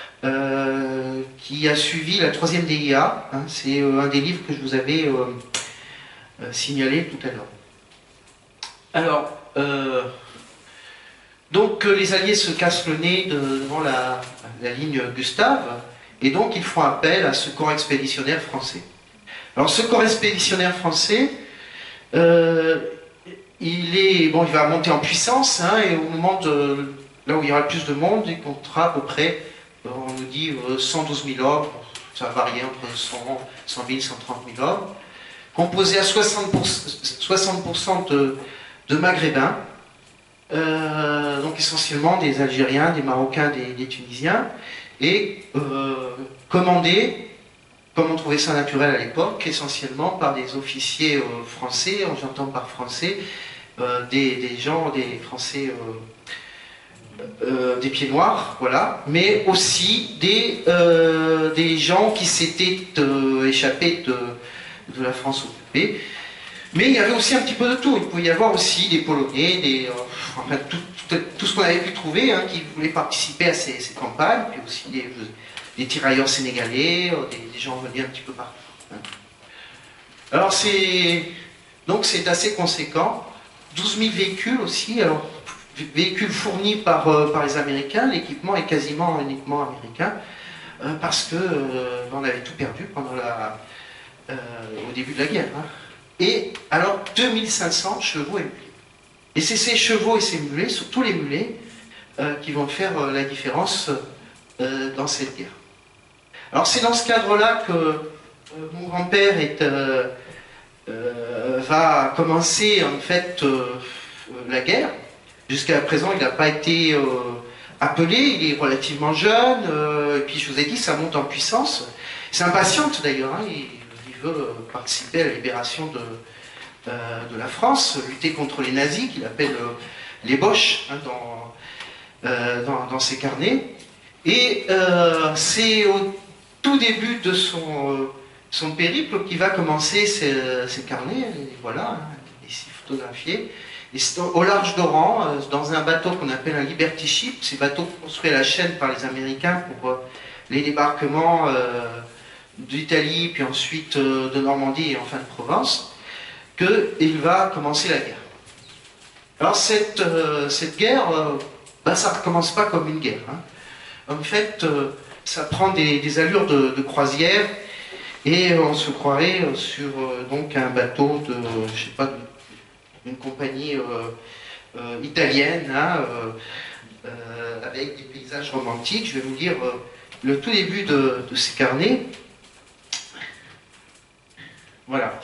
Euh, qui a suivi la troisième D I A. Hein, c'est euh, un des livres que je vous avais euh, euh, signalé tout à l'heure. Alors, euh, donc euh, les Alliés se cassent le nez de, devant la, la ligne Gustave, et donc ils font appel à ce corps expéditionnaire français. Alors ce corps expéditionnaire français, euh, il, est, bon, il va monter en puissance, hein, et au moment de là où il y aura le plus de monde, il comptera à peu près, on nous dit cent douze mille hommes, ça va varier entre cent mille et cent trente mille hommes, composé à soixante pour cent de, de Maghrébins, euh, donc essentiellement des Algériens, des Marocains, des, des Tunisiens, et euh, commandé, comme on trouvait ça naturel à l'époque, essentiellement par des officiers euh, français, j'entends par français, euh, des, des gens, des Français... Euh, Euh, des pieds noirs, voilà, mais aussi des, euh, des gens qui s'étaient euh, échappés de, de la France occupée. Mais il y avait aussi un petit peu de tout. Il pouvait y avoir aussi des Polonais, des, euh, enfin, tout, tout, tout ce qu'on avait pu trouver, hein, qui voulaient participer à ces, ces campagnes, puis aussi des, des tirailleurs sénégalais, des, des gens venus un petit peu partout. Hein. Alors c'est donc c'est assez conséquent. douze mille véhicules aussi. Alors, véhicules fournis par, euh, par les Américains, l'équipement est quasiment uniquement américain, euh, parce que euh, on avait tout perdu pendant la, euh, au début de la guerre. Hein. Et alors deux mille cinq cents chevaux et mulets. Et c'est ces chevaux et ces mulets, surtout les mulets, euh, qui vont faire euh, la différence euh, dans cette guerre. Alors c'est dans ce cadre-là que euh, mon grand-père est, euh, euh, va commencer en fait euh, la guerre. Jusqu'à présent, il n'a pas été euh, appelé, il est relativement jeune, euh, et puis je vous ai dit, ça monte en puissance. Il s'impatiente d'ailleurs, hein, il, il veut euh, participer à la libération de, euh, de la France, lutter contre les nazis, qu'il appelle euh, les Boches hein, dans, euh, dans, dans ses carnets. Et euh, c'est au tout début de son, euh, son périple qu'il va commencer ses, ses carnets, et voilà, hein, ici photographiés. Et au large d'Oran, dans un bateau qu'on appelle un Liberty Ship, ces bateaux construits à la chaîne par les Américains pour les débarquements euh, d'Italie, puis ensuite euh, de Normandie et enfin de Provence, qu'il va commencer la guerre. Alors cette, euh, cette guerre, euh, ben, ça ne recommence pas comme une guerre. Hein. En fait, euh, ça prend des, des allures de, de croisière, et on se croirait sur euh, donc un bateau de, je sais pas, d'une compagnie euh, euh, italienne, hein, euh, euh, avec des paysages romantiques. Je vais vous lire euh, le tout début de, de ces carnets. Voilà.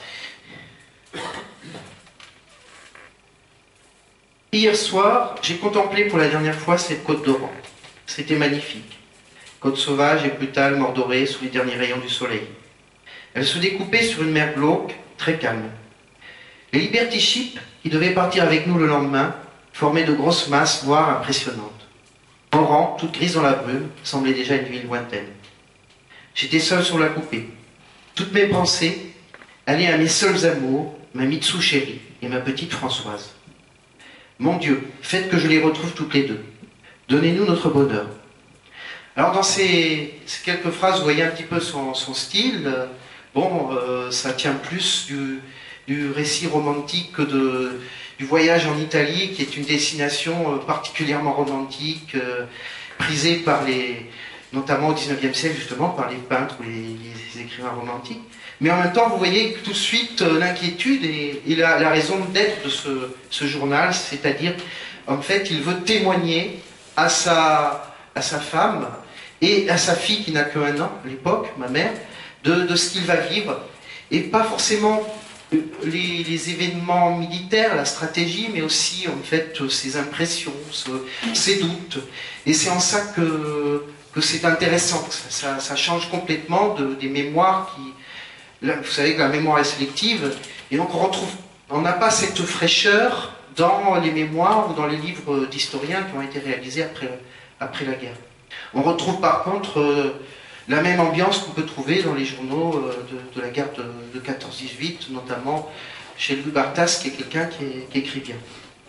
Hier soir, j'ai contemplé pour la dernière fois cette côte d'Oran. C'était magnifique. Côte sauvage et brutale, mordorée sous les derniers rayons du soleil. Elle se découpait sur une mer glauque, très calme. Les Liberty Ships, qui devaient partir avec nous le lendemain, formaient de grosses masses noires impressionnantes. Oran, toute grise dans la brume, semblait déjà une ville lointaine. J'étais seul sur la coupée. Toutes mes pensées allaient à mes seuls amours, ma Mitsu chérie et ma petite Françoise. Mon Dieu, faites que je les retrouve toutes les deux. Donnez-nous notre bonheur. Alors dans ces, ces quelques phrases, vous voyez un petit peu son, son style. Bon, euh, ça tient plus du, du récit romantique que de, du voyage en Italie, qui est une destination particulièrement romantique, euh, prisée par les, notamment au dix-neuvième siècle justement, par les peintres ou les, les écrivains romantiques. Mais en même temps, vous voyez tout de suite euh, l'inquiétude et, et la, la raison d'être de ce, ce journal, c'est-à-dire, en fait, il veut témoigner à sa, à sa femme et à sa fille qui n'a que un an, à l'époque, ma mère, de, de ce qu'il va vivre, et pas forcément les, les événements militaires, la stratégie, mais aussi, en fait, ses impressions, ce, ses doutes. Et c'est en ça que, que c'est intéressant, ça, ça, ça change complètement de, des mémoires qui... Là, vous savez que la mémoire est sélective, et donc on retrouve, on n'a pas cette fraîcheur dans les mémoires ou dans les livres d'historiens qui ont été réalisés après, après la guerre. On retrouve par contre euh, la même ambiance qu'on peut trouver dans les journaux euh, de, de la guerre de, de quatorze dix-huit, notamment chez Louis Barthas, qui est quelqu'un qui, qui écrit bien.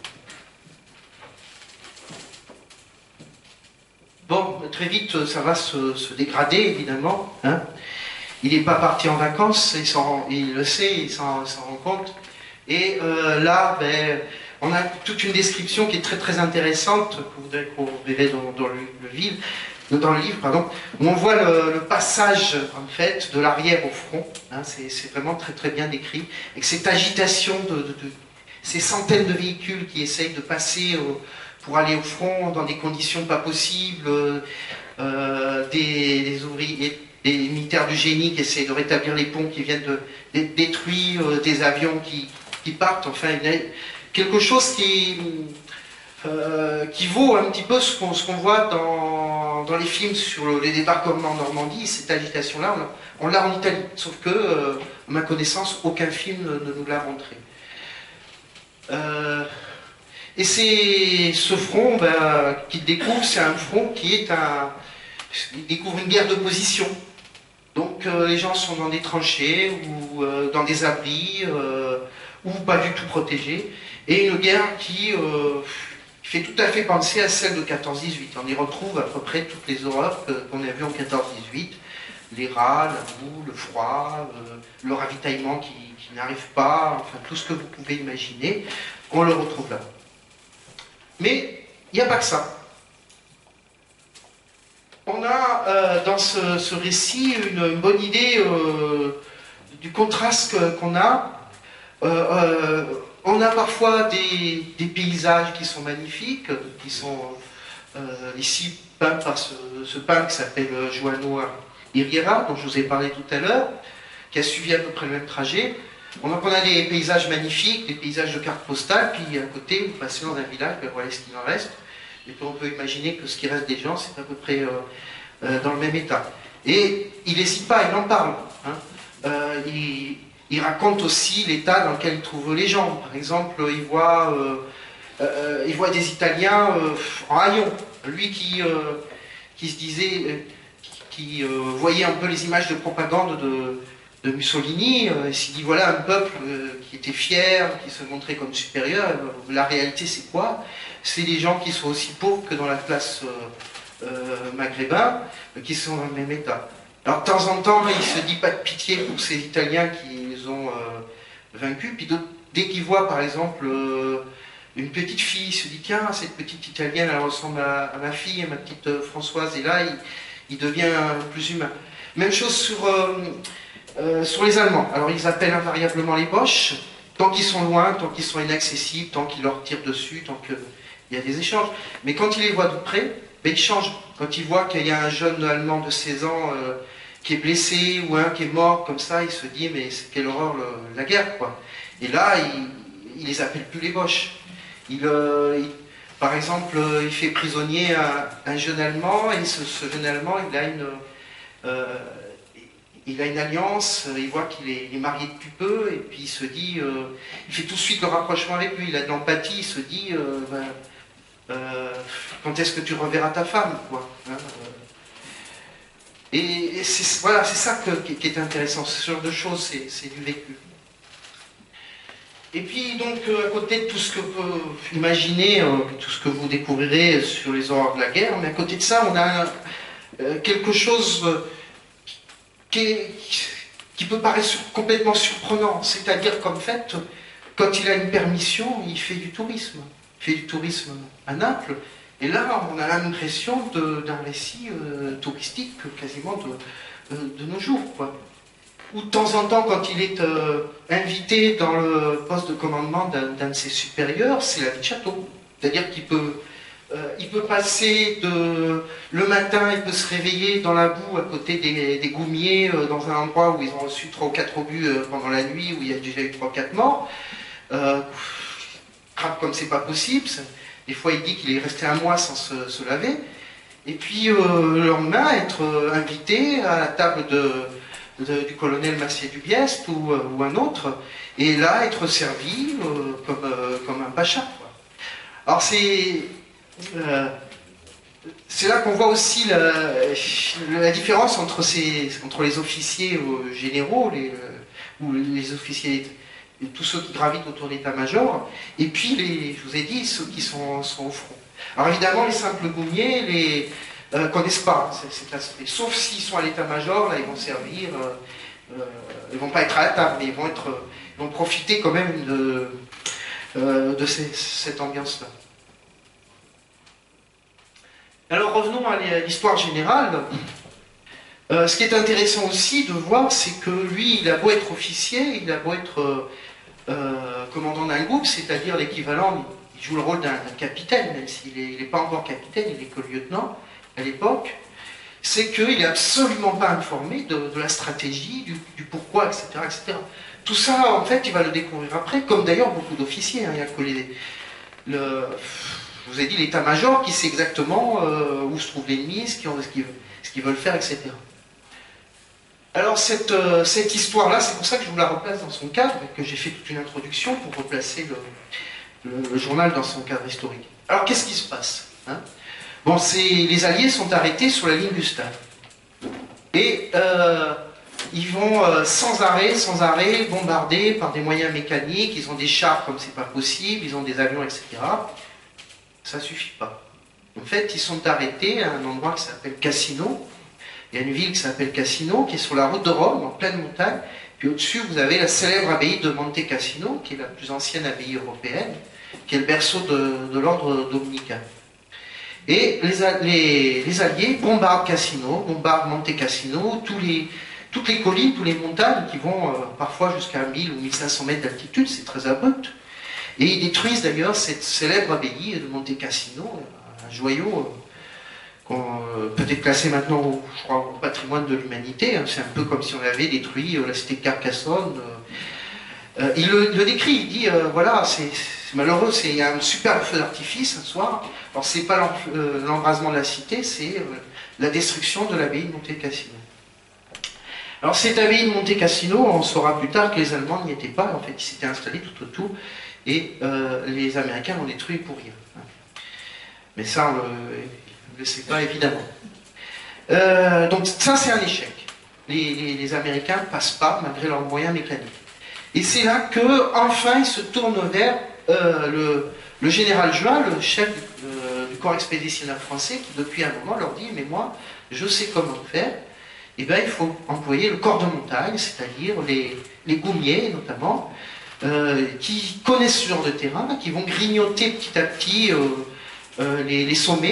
Bon, très vite, ça va se, se dégrader, évidemment, hein. Il n'est pas parti en vacances, il, il le sait, il s'en rend compte. Et euh, là, ben, on a toute une description qui est très très intéressante, que vous verrez dans, dans, le, le livre, dans le livre, pardon, où on voit le, le passage en fait de l'arrière au front. Hein, c'est vraiment très très bien décrit. Et cette agitation de, de, de ces centaines de véhicules qui essayent de passer au, pour aller au front dans des conditions pas possibles, euh, des, des ouvriers, des militaires du génie qui essayent de rétablir les ponts qui viennent de, de détruire, euh, des avions qui, qui partent, enfin quelque chose qui, euh, qui vaut un petit peu ce qu'on qu'on voit dans, dans les films sur le, les débarquements en Normandie. Cette agitation-là, on l'a en Italie, sauf que, euh, à ma connaissance, aucun film ne, ne nous l'a montré. Euh, et c'est ce front ben, qu'il découvre, c'est un front qui est un... Il découvre une guerre de position. Donc euh, les gens sont dans des tranchées ou euh, dans des abris euh, ou pas du tout protégés. Et une guerre qui euh, fait tout à fait penser à celle de quatorze dix-huit. On y retrouve à peu près toutes les horreurs qu'on a vues en quatorze dix-huit. Les rats, la boue, le froid, euh, le ravitaillement qui, qui n'arrive pas, enfin tout ce que vous pouvez imaginer, on le retrouve là. Mais il n'y a pas que ça. On a euh, dans ce, ce récit une, une bonne idée euh, du contraste qu'on a. Euh, euh, on a parfois des, des paysages qui sont magnifiques, qui sont euh, ici peints par ce, ce peintre qui s'appelle Joano Iriera, dont je vous ai parlé tout à l'heure, qui a suivi à peu près le même trajet. Donc on a des paysages magnifiques, des paysages de cartes postales, puis à côté, vous passez dans un village, ben voilà ce qu'il en reste. Et puis on peut imaginer que ce qui reste des gens, c'est à peu près euh, euh, dans le même état. Et il n'hésite pas, il en parle. Hein. Euh, il, il raconte aussi l'état dans lequel il trouve les gens. Par exemple, il voit, euh, euh, il voit des Italiens euh, en haillons. Lui qui, euh, qui se disait, euh, qui, qui euh, voyait un peu les images de propagande de, de Mussolini, euh, il s'est dit voilà un peuple euh, qui était fier, qui se montrait comme supérieur. Euh, la réalité, c'est quoi? C'est des gens qui sont aussi pauvres que dans la classe euh, euh, maghrébin, euh, qui sont dans le même état. Alors de temps en temps, il se dit pas de pitié pour ces Italiens qui les ont euh, vaincus, puis de, dès qu'il voit par exemple euh, une petite fille, il se dit tiens, cette petite Italienne, elle ressemble à, à ma fille, à ma petite euh, Françoise, et là il, il devient plus humain. Même chose sur, euh, euh, sur les Allemands. Alors ils appellent invariablement les Boches, tant qu'ils sont loin, tant qu'ils sont inaccessibles, tant qu'ils leur tirent dessus, tant qu'il y a des échanges. Mais quand ils les voient de près, ben, ils changent. Quand ils voient qu'il y a un jeune Allemand de seize ans euh, qui est blessé ou un qui est mort comme ça, il se dit mais quelle horreur le, la guerre, quoi. Et là, il, il les appelle plus les Boches. Il, euh, il, par exemple, euh, il fait prisonnier un, un jeune Allemand et ce, ce jeune Allemand, il a une, euh, il a une alliance. Il voit qu'il est, est marié depuis peu et puis il se dit, euh, il fait tout de suite le rapprochement avec lui. Il a de l'empathie. Il se dit, euh, ben, euh, quand est-ce que tu reverras ta femme, quoi, hein, euh. Et, et c'est voilà, c'est ça que, qui, qui est intéressant. Ce genre de choses, c'est du vécu. Et puis donc euh, à côté de tout ce que vous pouvez imaginer, euh, tout ce que vous découvrirez sur les horreurs de la guerre, mais à côté de ça, on a euh, quelque chose euh, qui, est, qui peut paraître sur, complètement surprenant. C'est-à-dire qu'en fait, quand il a une permission, il fait du tourisme. Il fait du tourisme à Naples. Et là, on a l'impression d'un récit euh, touristique quasiment de, de, de nos jours, quoi. Ou de temps en temps, quand il est euh, invité dans le poste de commandement d'un de ses supérieurs, c'est la vie de château. C'est-à-dire qu'il peut, euh, il peut passer de, le matin, il peut se réveiller dans la boue à côté des, des goumiers, euh, dans un endroit où ils ont reçu trois ou quatre obus euh, pendant la nuit, où il y a déjà eu trois ou quatre morts. Euh, comme c'est pas possible. Des fois, il dit qu'il est resté un mois sans se, se laver. Et puis, euh, le lendemain, être invité à la table de, de, du colonel Massier Dubiest ou, euh, ou un autre, et là, être servi euh, comme, euh, comme un pacha, quoi. Alors, c'est euh, c'est là qu'on voit aussi la, la différence entre, ces, entre les officiers euh, généraux, les, euh, ou les officiers... Et tous ceux qui gravitent autour de l'état-major, et puis, les, je vous ai dit, ceux qui sont, sont au front. Alors évidemment, les simples goumiers les euh, connaissent pas cet aspect, sauf s'ils sont à l'état-major, là ils vont servir, euh, euh, ils vont pas être à la table, mais ils vont, être, ils vont profiter quand même de, euh, de ces, cette ambiance-là. Alors revenons à l'histoire générale. Euh, ce qui est intéressant aussi de voir, c'est que lui, il a beau être officier, il a beau être euh, euh, commandant d'un groupe, c'est-à-dire l'équivalent, il joue le rôle d'un capitaine, même s'il n'est pas encore capitaine, il n'est que lieutenant à l'époque, c'est qu'il n'est absolument pas informé de, de la stratégie, du, du pourquoi, et cetera, et cetera. Tout ça, en fait, il va le découvrir après, comme d'ailleurs beaucoup d'officiers. Hein, il y a que les, le, je vous ai dit l'état-major qui sait exactement euh, où se trouve l'ennemi, ce qu'ils ce qu'ils veulent faire, et cetera. Alors cette, euh, cette histoire-là, c'est pour ça que je vous la replace dans son cadre, et que j'ai fait toute une introduction pour replacer le, le, le journal dans son cadre historique. Alors qu'est-ce qui se passe, hein? Bon, les Alliés sont arrêtés sur la ligne Gustave. Et euh, ils vont euh, sans arrêt, sans arrêt, bombarder par des moyens mécaniques, ils ont des chars comme c'est pas possible, ils ont des avions, et cetera. Ça ne suffit pas. En fait, ils sont arrêtés à un endroit qui s'appelle Cassino. Il y a une ville qui s'appelle Cassino, qui est sur la route de Rome, en pleine montagne. Puis au-dessus, vous avez la célèbre abbaye de Monte Cassino, qui est la plus ancienne abbaye européenne, qui est le berceau de, de l'ordre dominicain. Et les, les, les Alliés bombardent Cassino, bombardent Monte Cassino, tous les, toutes les collines, toutes les montagnes qui vont euh, parfois jusqu'à mille ou mille cinq cents mètres d'altitude, c'est très abrupt. Et ils détruisent d'ailleurs cette célèbre abbaye de Monte Cassino, un joyau... Euh, peut-être classé maintenant au, je crois, au patrimoine de l'humanité. Hein. C'est un peu comme si on avait détruit euh, la cité de Carcassonne. Euh, euh, il le, le décrit, il dit, euh, voilà, c'est malheureux, il y a un superbe feu d'artifice un soir. Alors c'est pas l'embrasement de la cité, c'est euh, la destruction de l'abbaye de Monte Cassino. Alors cette abbaye de Monte Cassino, on saura plus tard que les Allemands n'y étaient pas, en fait ils s'étaient installés tout autour, et euh, les Américains l'ont détruit pour rien. Mais ça, on le... ne sait pas évidemment. Euh, donc ça c'est un échec. Les, les, les Américains ne passent pas malgré leurs moyens mécaniques. Et c'est là que enfin ils se tournent vers euh, le, le général Juin, le chef du, euh, du corps expéditionnaire français, qui depuis un moment leur dit mais moi je sais comment faire. Et bien il faut employer le corps de montagne, c'est-à-dire les, les goumiers notamment, euh, qui connaissent ce genre de terrain, qui vont grignoter petit à petit euh, euh, les, les sommets.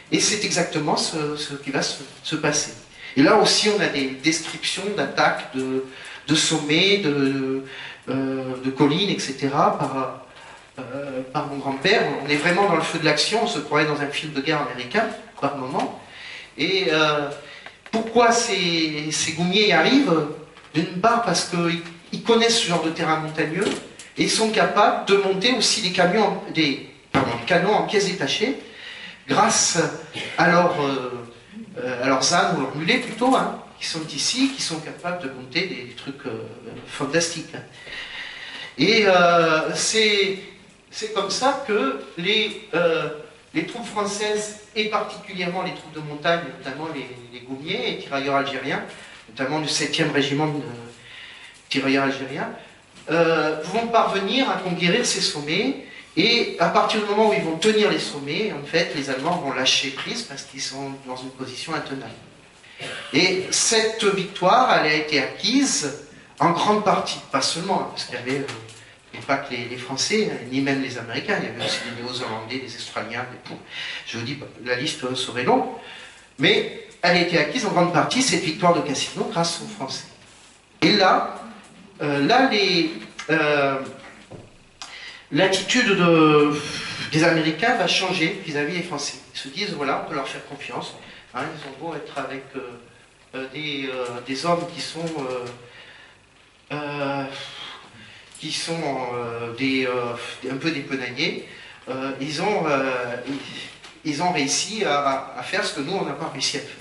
Et c'est exactement ce, ce qui va se, se passer. Et là aussi, on a des descriptions d'attaques, de, de sommets, de, euh, de collines, et cetera, par, euh, par mon grand-père. On est vraiment dans le feu de l'action, on se croirait dans un film de guerre américain, par moment. Et euh, pourquoi ces, ces goumiers y arrivent? D'une part, parce qu'ils connaissent ce genre de terrain montagneux, et ils sont capables de monter aussi des, camions, des, pardon, des canons en pièces détachées, grâce à, leur, euh, à leurs ânes ou leurs mulets plutôt, hein, qui sont ici, qui sont capables de monter des, des trucs euh, fantastiques. Et euh, c'est comme ça que les, euh, les troupes françaises, et particulièrement les troupes de montagne, notamment les, les goumiers et tirailleurs algériens, notamment le septième régiment de tirailleurs algériens, euh, vont parvenir à conquérir ces sommets. Et à partir du moment où ils vont tenir les sommets, en fait, les Allemands vont lâcher prise parce qu'ils sont dans une position intenable. Et cette victoire, elle a été acquise en grande partie, pas seulement, hein, parce qu'il y avait euh, pas que les, les Français, ni même les Américains, il y avait aussi les Néo-Zélandais, les Australiens, les Pou. Je vous dis, la liste serait longue, mais elle a été acquise en grande partie, cette victoire de Cassino, grâce aux Français. Et là, euh, là, les... Euh, l'attitude de, des Américains va changer vis-à-vis des Français. Ils se disent, voilà, on peut leur faire confiance. Hein, ils ont beau être avec euh, euh, des, euh, des hommes qui sont, euh, euh, qui sont euh, des, euh, un peu des penagnés, euh, ils, ont, euh, ils, ils ont réussi à, à faire ce que nous, on n'a pas réussi à faire.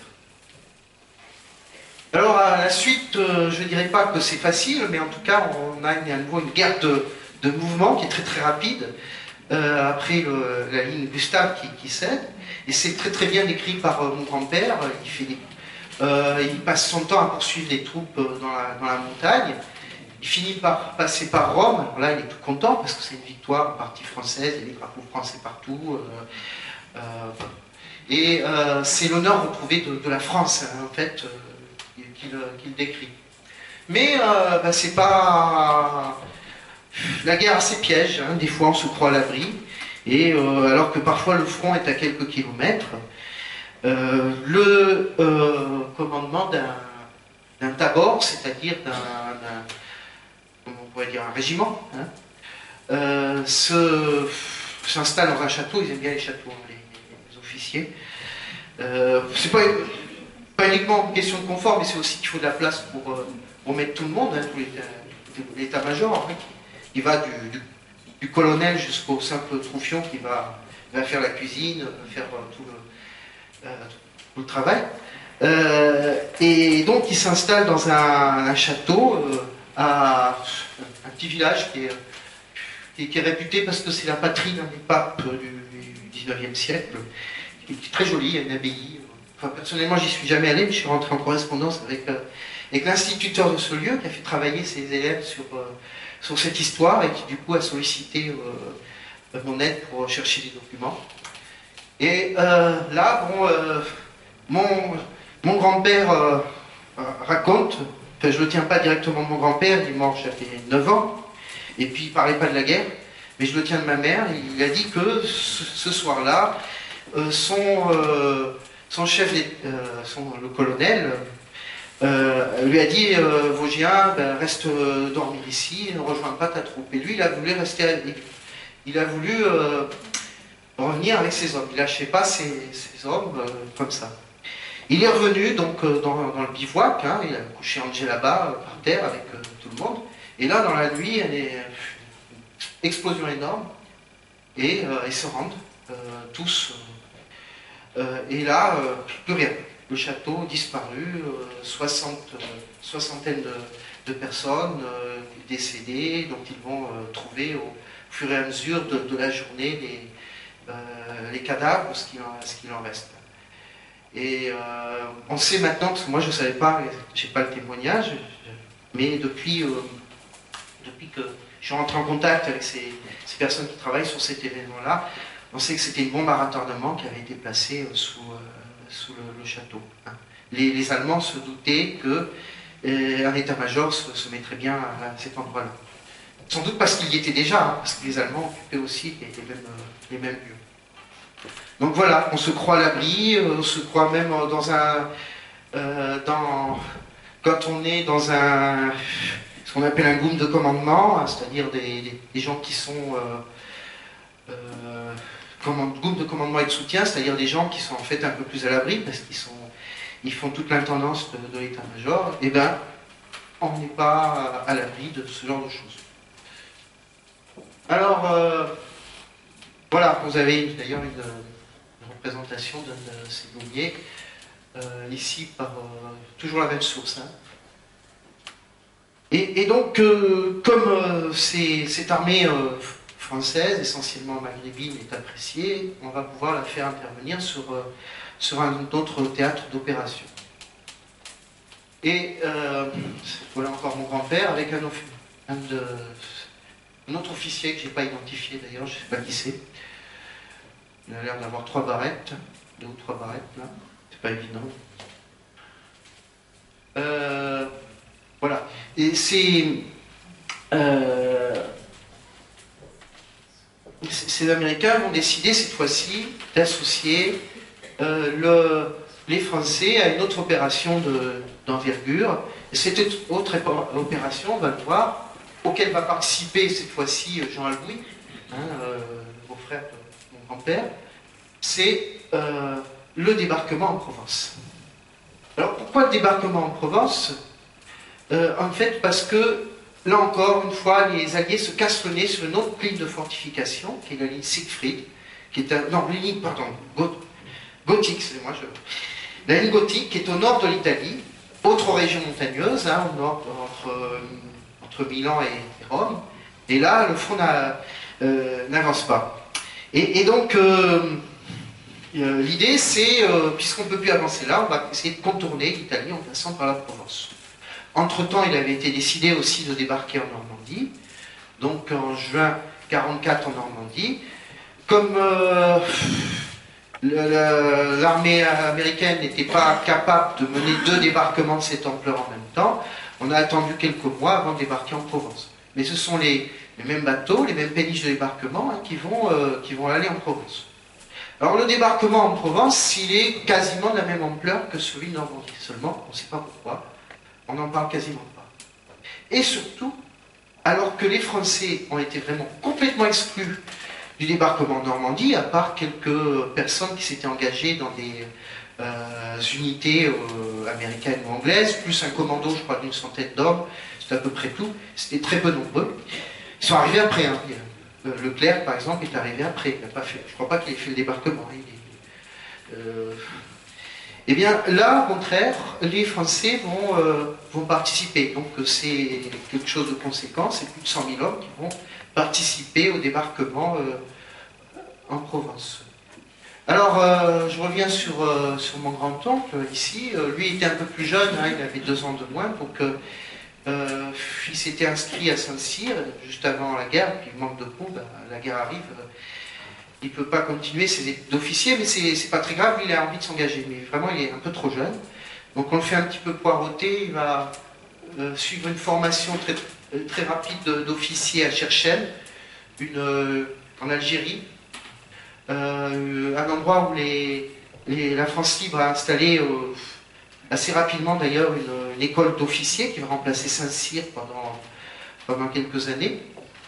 Alors, à la suite, euh, je ne dirais pas que c'est facile, mais en tout cas, on a à nouveau une guerre de... de mouvement qui est très très rapide, euh, après le, la ligne Gustave qui, qui cède, et c'est très très bien décrit par euh, mon grand-père. Il, fait des, euh, il passe son temps à poursuivre les troupes dans la, dans la montagne, il finit par passer par Rome. Alors là il est tout content parce que c'est une victoire en partie française, il y a des drapeaux français partout, euh, euh, et euh, c'est l'honneur retrouvé de, de la France, hein, en fait, euh, qu'il qu'il décrit. Mais euh, bah, c'est pas... La guerre a ses pièges, hein. Des fois on se croit à l'abri, et euh, alors que parfois le front est à quelques kilomètres, euh, le euh, commandement d'un tabor, c'est-à-dire d'un, comment on pourrait dire, un régiment, hein, euh, s'installe dans un château. Ils aiment bien les châteaux, hein, les, les officiers. Euh, c'est pas, pas uniquement une question de confort, mais c'est aussi qu'il faut de la place pour, euh, pour mettre tout le monde, hein, tout l'état-major, hein, il va du, du, du colonel jusqu'au simple troufion qui va, va faire la cuisine, va faire tout le, euh, tout le travail. Euh, et donc il s'installe dans un, un château, euh, à un petit village qui est, qui est, qui est réputé parce que c'est la patrie d'un des papes du, du dix-neuvième siècle, qui est très joli, il y a une abbaye. Enfin, personnellement, j'y suis jamais allé, mais je suis rentré en correspondance avec, euh, avec l'instituteur de ce lieu qui a fait travailler ses élèves sur... Euh, sur cette histoire et qui du coup a sollicité euh, mon aide pour chercher des documents. Et euh, là, bon, euh, mon, mon grand-père euh, raconte, enfin je ne le tiens pas directement de mon grand-père, il est mort, j'avais neuf ans, et puis il ne parlait pas de la guerre, mais je le tiens de ma mère. Il a dit que ce, ce soir-là, euh, son, euh, son chef, euh, son, le colonel, Euh, lui a dit euh, Vosgien, ben, reste euh, dormir ici, ne rejoins pas ta troupe. Et lui, il a voulu rester, il, il a voulu euh, revenir avec ses hommes. Il lâchait pas ses, ses hommes euh, comme ça. Il est revenu donc euh, dans, dans le bivouac, hein, il a couché Angé là-bas euh, par terre avec euh, tout le monde. Et là, dans la nuit, elle est une explosion énorme et euh, ils se rendent euh, tous. Euh, et là, euh, plus rien. Le château disparu, euh, soixante, euh, soixantaine de, de personnes euh, décédées, dont ils vont euh, trouver au fur et à mesure de, de la journée les, euh, les cadavres, ce qu'il en, ce qu'il en reste. Et euh, on sait maintenant, parce que moi je ne savais pas, je n'ai pas le témoignage, mais depuis, euh, depuis que je suis rentré en contact avec ces, ces personnes qui travaillent sur cet événement-là, on sait que c'était une bombe à retardement qui avait été placée sous... Euh, sous le, le château. Hein. Les, les Allemands se doutaient qu'un euh, état-major se, se mettrait bien à, à cet endroit-là. Sans doute parce qu'il y était déjà, hein, parce que les Allemands occupaient aussi les, les, mêmes, les mêmes lieux. Donc voilà, on se croit à l'abri, on se croit même dans un... Euh, dans, quand on est dans un... ce qu'on appelle un goum de commandement, hein, c'est-à-dire des, des, des gens qui sont... Euh, euh, commande, goum de commandement et de soutien, c'est-à-dire des gens qui sont en fait un peu plus à l'abri, parce qu'ils sont, ils font toute l'intendance de, de l'état-major, et bien, on n'est pas à l'abri de ce genre de choses. Alors, euh, voilà, vous avez d'ailleurs une, une représentation d'un de ces gommiers, euh, ici par euh, toujours la même source. Hein. Et, et donc, euh, comme euh, cette armée euh, française, essentiellement maghrébine, est appréciée, on va pouvoir la faire intervenir sur, euh, sur un autre théâtre d'opération. Et euh, voilà encore mon grand-père avec un, un, de, un autre officier que je n'ai pas identifié d'ailleurs, je ne sais pas qui c'est. Il a l'air d'avoir trois barrettes, deux ou trois barrettes là, c'est pas évident. Euh, voilà. Et c'est. Euh, ces Américains vont décider cette fois-ci d'associer euh, le, les Français à une autre opération d'envergure. Et cette autre opération, on va le voir, auquel va participer cette fois-ci Jean Albouy, hein, euh, mon frère de mon grand-père, c'est euh, le débarquement en Provence. Alors pourquoi le débarquement en Provence? euh, En fait, parce que là encore, une fois, les Alliés se cassent le nez sur une autre ligne de fortification, qui est la ligne Siegfried, qui est un... Non, la ligne, pardon, gothique, excusez-moi, je... La ligne gothique, qui est au nord de l'Italie, autre région montagneuse, hein, au nord, entre, euh, entre Milan et, et Rome, et là, le front n'avance euh, pas. Et, et donc, euh, euh, l'idée, c'est, euh, puisqu'on ne peut plus avancer là, on va essayer de contourner l'Italie en passant par la Provence. Entre-temps, il avait été décidé aussi de débarquer en Normandie, donc en juin mille neuf cent quarante-quatre en Normandie. Comme euh, l'armée américaine n'était pas capable de mener deux débarquements de cette ampleur en même temps, on a attendu quelques mois avant de débarquer en Provence. Mais ce sont les, les mêmes bateaux, les mêmes péniches de débarquement hein, qui, vont, euh, qui vont aller en Provence. Alors le débarquement en Provence, il est quasiment de la même ampleur que celui de Normandie. Seulement, on ne sait pas pourquoi. On n'en parle quasiment pas. Et surtout, alors que les Français ont été vraiment complètement exclus du débarquement en Normandie, à part quelques personnes qui s'étaient engagées dans des euh, unités euh, américaines ou anglaises, plus un commando, je crois, d'une centaine d'hommes, c'était à peu près tout, c'était très peu nombreux. Ils sont arrivés après. Hein. Leclerc, par exemple, est arrivé après. Il n'a pas fait, je ne crois pas qu'il ait fait le débarquement. Il est, euh, Eh bien, là, au contraire, les Français vont, euh, vont participer. Donc, c'est quelque chose de conséquent. C'est plus de cent mille hommes qui vont participer au débarquement euh, en Provence. Alors, euh, je reviens sur, euh, sur mon grand-oncle, ici. Euh, lui était un peu plus jeune, hein, il avait deux ans de moins. Donc, euh, euh, il s'était inscrit à Saint-Cyr, juste avant la guerre. Puis, il manque de peau, ben, la guerre arrive. Euh, il ne peut pas continuer ses études d'officier, mais c'est pas très grave, il a envie de s'engager. Mais vraiment, il est un peu trop jeune. Donc on le fait un petit peu poireauter, il va euh, suivre une formation très, très rapide d'officier à Cherchell, une, euh, en Algérie, euh, un endroit où les, les, la France libre a installé euh, assez rapidement d'ailleurs une, une école d'officiers qui va remplacer Saint-Cyr pendant, pendant quelques années.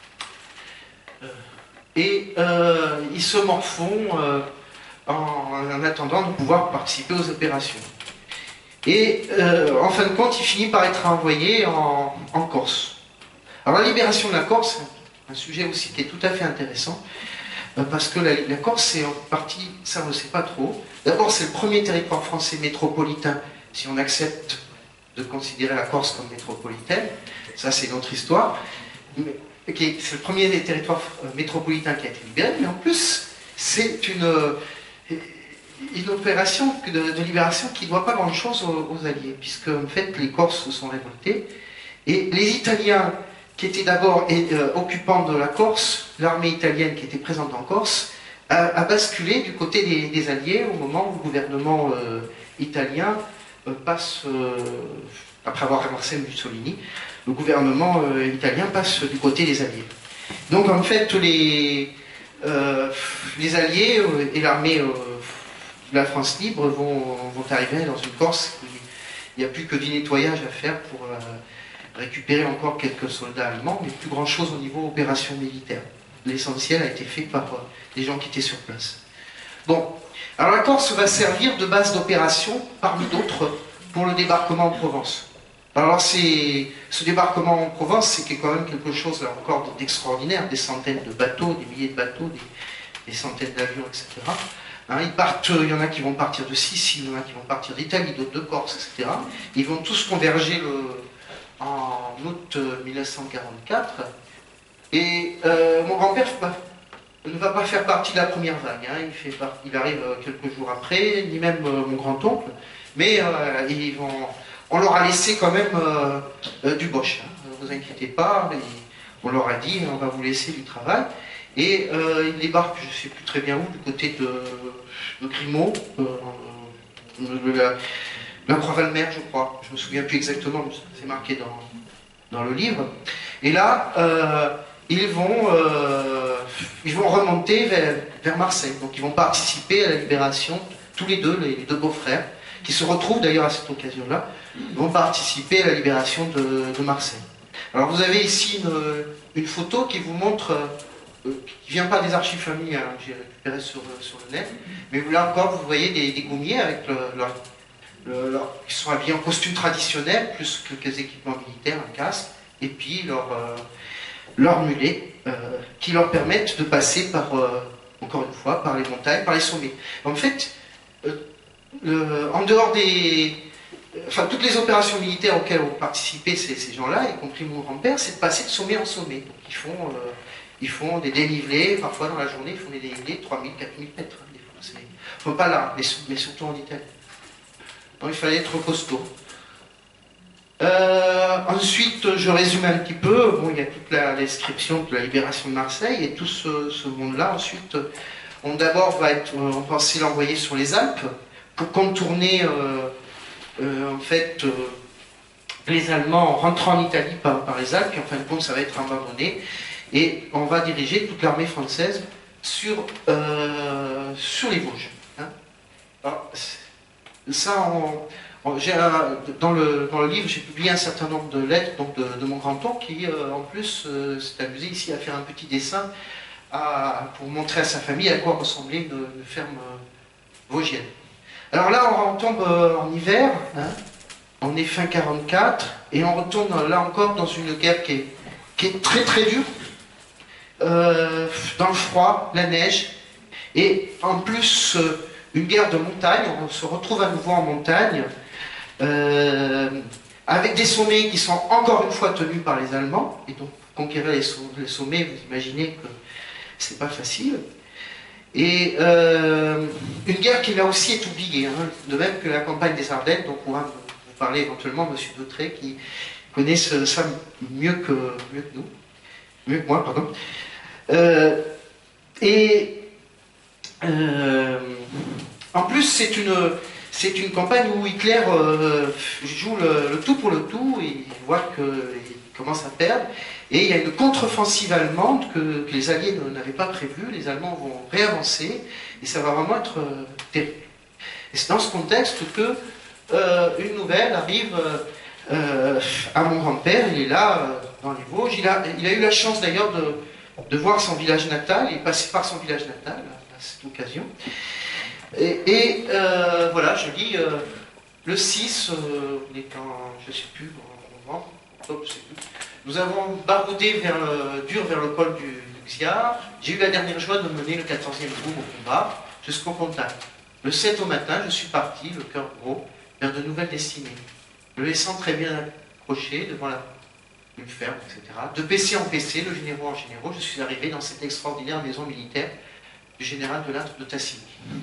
Et euh, ils se morfont euh, en, en attendant de pouvoir participer aux opérations. Et euh, en fin de compte, il finit par être envoyé en, en Corse. Alors la libération de la Corse, un sujet aussi qui est tout à fait intéressant, euh, parce que la, la Corse, c'est en partie, ça on ne sait pas trop. D'abord, c'est le premier territoire français métropolitain, si on accepte de considérer la Corse comme métropolitaine. Ça, c'est notre histoire. Mais, Okay, c'est le premier des territoires métropolitains qui a été libéré, mais en plus, c'est une, une opération de, de libération qui ne doit pas grand-chose aux, aux Alliés, puisque en fait, les Corses se sont révoltés, et les Italiens, qui étaient d'abord euh, occupants de la Corse, l'armée italienne qui était présente en Corse, a, a basculé du côté des, des Alliés au moment où le gouvernement euh, italien euh, passe, euh, après avoir renversé Mussolini, le gouvernement euh, italien passe du côté des Alliés. Donc en fait, les, euh, les Alliés euh, et l'armée euh, de la France libre vont, vont arriver dans une Corse où il n'y a plus que du nettoyage à faire pour euh, récupérer encore quelques soldats allemands, mais plus grand chose au niveau opération militaire. L'essentiel a été fait par euh, les gens qui étaient sur place. Bon, alors la Corse va servir de base d'opération, parmi d'autres, pour le débarquement en Provence. Alors ce débarquement en Provence, c'est quand même quelque chose là encore d'extraordinaire, des centaines de bateaux, des milliers de bateaux, des, des centaines d'avions, et cetera. Hein, ils partent, il y en a qui vont partir de Sicile, il y en a qui vont partir d'Italie, d'autres de Corse, et cetera. Ils vont tous converger le, en août mille neuf cent quarante-quatre. Et euh, mon grand-père ne va pas faire partie de la première vague. Hein. Il, fait part, il arrive quelques jours après, ni même euh, mon grand-oncle. Mais euh, ils vont, on leur a laissé quand même euh, euh, du bosch. Hein. Ne vous inquiétez pas. On leur a dit, on va vous laisser du travail. Et euh, ils débarquent, je ne sais plus très bien où, du côté de, de Grimaud, euh, de la, la Croix-Valmer, je crois. Je ne me souviens plus exactement, mais c'est marqué dans, dans le livre. Et là, euh, ils, vont, euh, ils vont remonter vers, vers Marseille. Donc ils vont participer à la libération, tous les deux, les, les deux beaux-frères, qui se retrouvent d'ailleurs à cette occasion-là, vont participer à la libération de, de Marseille. Alors vous avez ici une, une photo qui vous montre... Euh, qui ne vient pas des archives familiales, hein, que j'ai récupéré sur, sur le net, mais là encore, vous voyez des, des gommiers avec le, leur, le, leur, qui sont habillés en costume traditionnel, plus quelques équipements militaires, un casque, et puis leurs euh, leur mulets, euh, qui leur permettent de passer par, euh, encore une fois, par les montagnes, par les sommets. En fait, euh, le, en dehors des... Enfin, toutes les opérations militaires auxquelles ont participé ces, ces gens-là, y compris mon grand-père, c'est de passer de sommet en sommet. Donc, ils font... Euh, Ils font des dénivelés, parfois dans la journée, ils font des dénivelés de trois mille, quatre mille mètres. Hein, des fois, enfin, pas là, mais, mais surtout en Italie. Donc il fallait être costaud. Euh, ensuite, je résume un petit peu. Bon, il y a toute la description de la libération de Marseille, et tout ce, ce monde-là, ensuite, on d'abord va être, on pensait l'envoyer sur les Alpes, pour contourner, euh, euh, en fait, euh, les Allemands en rentrant en Italie par, par les Alpes, et en fin de compte, ça va être abandonné. Et on va diriger toute l'armée française sur, euh, sur les Vosges. Hein. Alors, ça, on, on, un, dans, le, dans le livre, j'ai publié un certain nombre de lettres donc de, de mon grand-oncle qui, euh, en plus, euh, s'est amusé ici à faire un petit dessin à, pour montrer à sa famille à quoi ressemblait une, une ferme euh, vosgienne. Alors là, on retombe euh, en hiver, hein, on est fin quarante-quatre, et on retourne là encore dans une guerre qui est, qui est très très dure. Euh, dans le froid, la neige, et en plus euh, une guerre de montagne. On se retrouve à nouveau en montagne, euh, avec des sommets qui sont encore une fois tenus par les Allemands, et donc conquérir les, so les sommets, vous imaginez que c'est pas facile. Et euh, une guerre qui là aussi est oubliée, hein, de même que la campagne des Ardennes, dont pourra vous parler éventuellement M. Dautré, qui connaît ça mieux que, mieux que nous, mieux que moi, pardon. Euh, et euh, en plus, c'est une, c'est une campagne où Hitler euh, joue le, le tout pour le tout, et il voit qu'il commence à perdre, et il y a une contre-offensive allemande que, que les Alliés n'avaient pas prévue. Les Allemands vont réavancer, et ça va vraiment être euh, terrible. Et c'est dans ce contexte que euh, une nouvelle arrive euh, à mon grand-père. Il est là, euh, dans les Vosges. Il a, il a eu la chance d'ailleurs de de voir son village natal, il est passé par son village natal à cette occasion. Et, et euh, voilà, je lis euh, le six, euh, on est en, je ne sais plus, en novembre, octobre, je sais plus. Nous avons baroudé vers le, dur vers le col du, du Xiar. J'ai eu la dernière joie de mener le quatorzième groupe au combat jusqu'au contact. Le sept au matin, je suis parti, le cœur gros, vers de nouvelles destinées, le laissant très bien accroché devant la une ferme, et cetera. De P C en P C, de généraux en généraux, je suis arrivé dans cette extraordinaire maison militaire du général de l'Intre de Tassigny.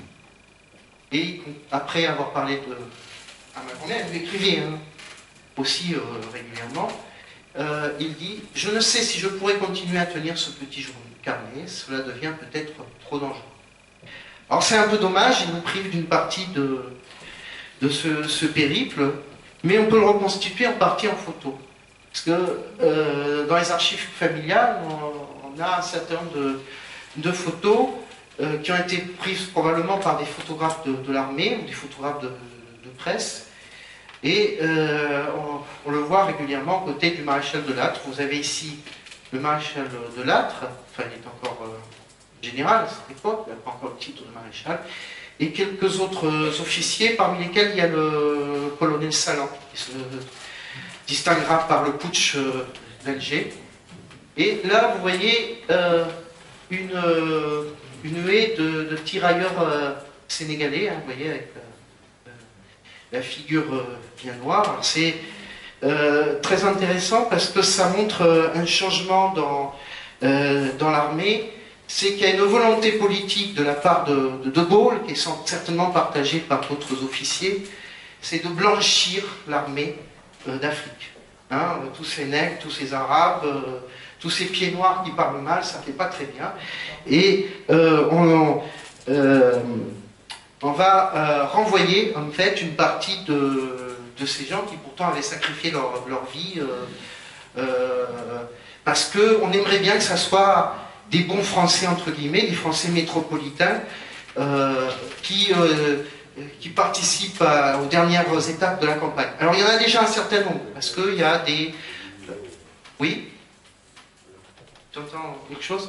Et après avoir parlé de, à ma grand-mère, elle lui écrivait hein, aussi euh, régulièrement, euh, il dit « Je ne sais si je pourrais continuer à tenir ce petit journal carnet, cela devient peut-être trop dangereux. » Alors c'est un peu dommage, il nous prive d'une partie de, de ce, ce périple, mais on peut le reconstituer en partie en photo. Parce que euh, dans les archives familiales, on, on a un certain nombre de, de photos euh, qui ont été prises probablement par des photographes de, de l'armée ou des photographes de, de presse. Et euh, on, on le voit régulièrement aux côtés du maréchal de Lattre. Vous avez ici le maréchal de Lattre, enfin il est encore euh, général à cette époque, il n'a pas encore le titre de maréchal, et quelques autres officiers, parmi lesquels il y a le colonel Salan, qui se distinguera par le putsch d'Alger. Et là, vous voyez euh, une, euh, une haie de, de tirailleurs euh, sénégalais, hein, vous voyez, avec euh, la figure euh, bien noire. C'est euh, très intéressant parce que ça montre euh, un changement dans, euh, dans l'armée. C'est qu'il y a une volonté politique de la part de De, de Gaulle, qui est certainement partagée par d'autres officiers, c'est de blanchir l'armée euh, d'Afrique. Hein, tous ces nègres, tous ces arabes, euh, tous ces pieds noirs qui parlent mal, ça ne fait pas très bien. Et euh, on, euh, on va euh, renvoyer en fait une partie de, de ces gens qui pourtant avaient sacrifié leur, leur vie euh, euh, parce qu'on aimerait bien que ça soit des bons Français, entre guillemets, des Français métropolitains euh, qui, euh, qui participent à, aux dernières étapes de la campagne. Alors il y en a déjà un certain nombre, parce qu'il y a des... Oui? Tu entends quelque chose?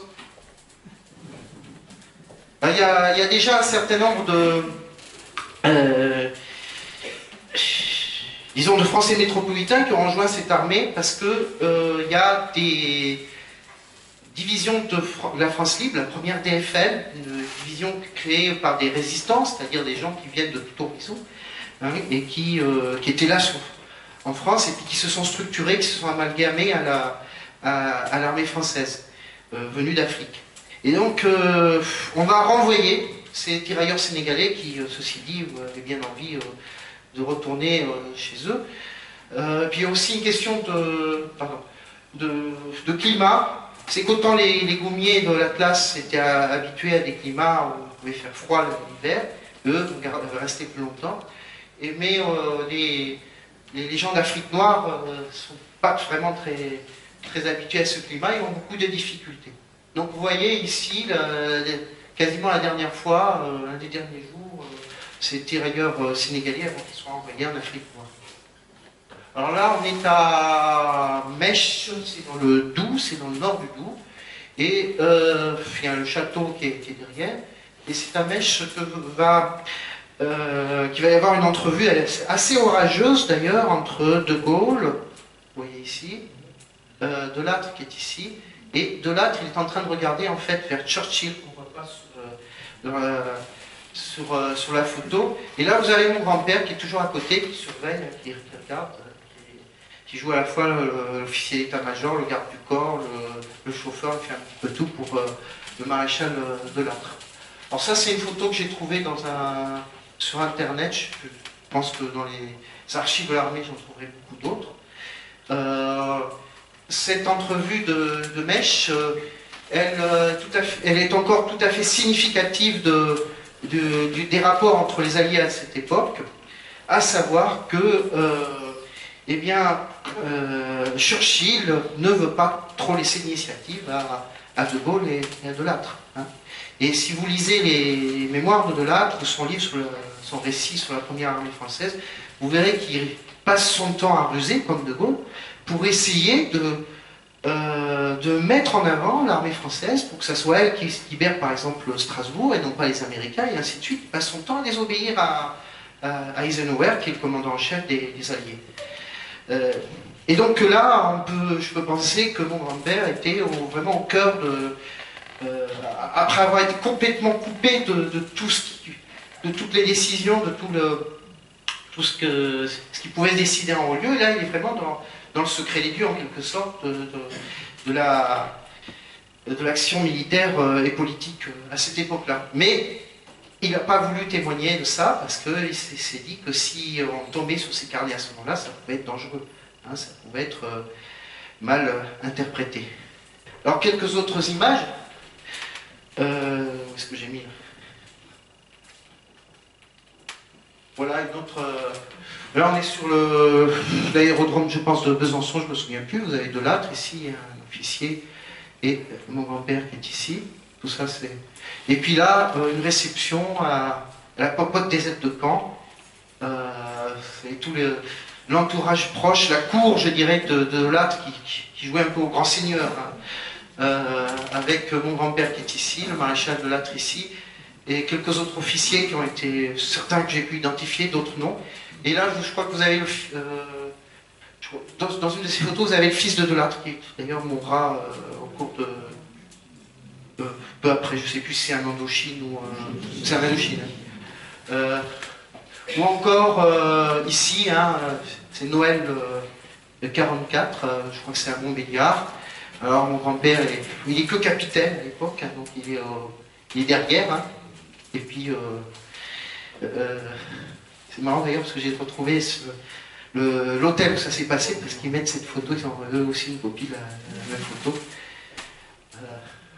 il y, a, il y a déjà un certain nombre de... Euh, disons de Français métropolitains qui ont rejoint cette armée parce qu'il euh, y a des... division de la France Libre, la première D F L, une division créée par des résistants, c'est-à-dire des gens qui viennent de tout horizon, hein, et qui, euh, qui étaient là sur, en France, et puis qui se sont structurés, qui se sont amalgamés à la, à, à l'armée française, euh, venue d'Afrique. Et donc, euh, on va renvoyer ces tirailleurs sénégalais qui, euh, ceci dit, avaient bien envie euh, de retourner euh, chez eux. Euh, puis il y a aussi une question de, pardon, de, de climat. C'est qu'autant les, les goumiers de l'Atlas étaient à, habitués à des climats où il pouvait faire froid l'hiver, eux restaient plus longtemps. Et, mais euh, les, les, les gens d'Afrique noire ne euh, sont pas vraiment très, très habitués à ce climat et ont beaucoup de difficultés. Donc vous voyez ici, la, la, quasiment la dernière fois, euh, l'un des derniers jours, euh, ces tirailleurs euh, sénégalais avant qu'ils soient envoyés en Afrique noire. Alors là, on est à Mèche, c'est dans le Doubs, c'est dans le nord du Doubs, et euh, il y a le château qui est, qui est derrière, et c'est à Mèche que va, euh, qu'il va y avoir une entrevue assez orageuse d'ailleurs entre De Gaulle, vous voyez ici, euh, De Lattre qui est ici, et De Lattre il est en train de regarder en fait vers Churchill, qu'on ne voit pas sur, euh, sur, euh, sur la photo, et là vous avez mon grand-père qui est toujours à côté, qui surveille, qui regarde, qui joue à la fois l'officier d'état-major, le garde du corps, le, le chauffeur, il fait un petit peu tout pour euh, le maréchal de Lattre. Alors ça, c'est une photo que j'ai trouvée dans un, sur Internet. Je pense que dans les archives de l'armée, j'en trouverai beaucoup d'autres. Euh, cette entrevue de, de Mèche, euh, elle, euh, tout à fait, elle est encore tout à fait significative de, de, du, des rapports entre les Alliés à cette époque, à savoir que euh, eh bien, euh, Churchill ne veut pas trop laisser l'initiative à, à De Gaulle et, et à De Lattre. Hein. Et si vous lisez les mémoires de De Lattre, son livre, sur le, son récit sur la première armée française, vous verrez qu'il passe son temps à ruser, comme De Gaulle, pour essayer de, euh, de mettre en avant l'armée française, pour que ce soit elle qui libère par exemple Strasbourg, et non pas les Américains, et ainsi de suite. Il passe son temps à désobéir à, à Eisenhower, qui est le commandant en chef des, des Alliés. Euh, et donc là, on peut, je peux penser que mon grand-père était au, vraiment au cœur de... Euh, après avoir été complètement coupé de, de, tout ce qui, de toutes les décisions, de tout, le, tout ce, que, ce qui pouvait se décider en haut lieu, là il est vraiment dans, dans le secret des dieux en quelque sorte de, de, de la de l'action militaire et politique à cette époque-là. Mais il n'a pas voulu témoigner de ça parce qu'il s'est dit que si on tombait sur ces carnets à ce moment-là, ça pouvait être dangereux, hein, ça pouvait être euh, mal euh, interprété. Alors quelques autres images. Euh, où est-ce que j'ai mis là? Voilà une autre... Euh, là on est sur l'aérodrome, je pense, de Besançon, je ne me souviens plus. Vous avez De Lattre, ici un officier, et mon grand-père qui est ici. tout ça c'est... Et puis là, euh, une réception à, à la popote des aides de camp, euh, et tout l'entourage proche, la cour, je dirais, de, de Lattre qui, qui jouait un peu au grand seigneur, hein, euh, avec mon grand-père qui est ici, le maréchal de Lattre ici, et quelques autres officiers qui ont été, certains que j'ai pu identifier, d'autres non. Et là, je crois que vous avez le... Euh, dans, dans une de ces photos, vous avez le fils de Delattre, qui d'ailleurs mourra euh, au cours de... Euh, peu après, je ne sais plus si c'est un Indochine ou un... C'est un Indochine. Hein. Euh, ou encore, euh, ici, hein, c'est Noël euh, de quarante-quatre, euh, je crois que c'est à Montbéliard. Alors, mon grand-père, il est que capitaine à l'époque, hein, donc il est, euh, il est derrière. Hein. Et puis, euh, euh, c'est marrant d'ailleurs parce que j'ai retrouvé l'hôtel où ça s'est passé parce qu'ils mettent cette photo, ils ont eux aussi une copie de la, la même photo. Euh,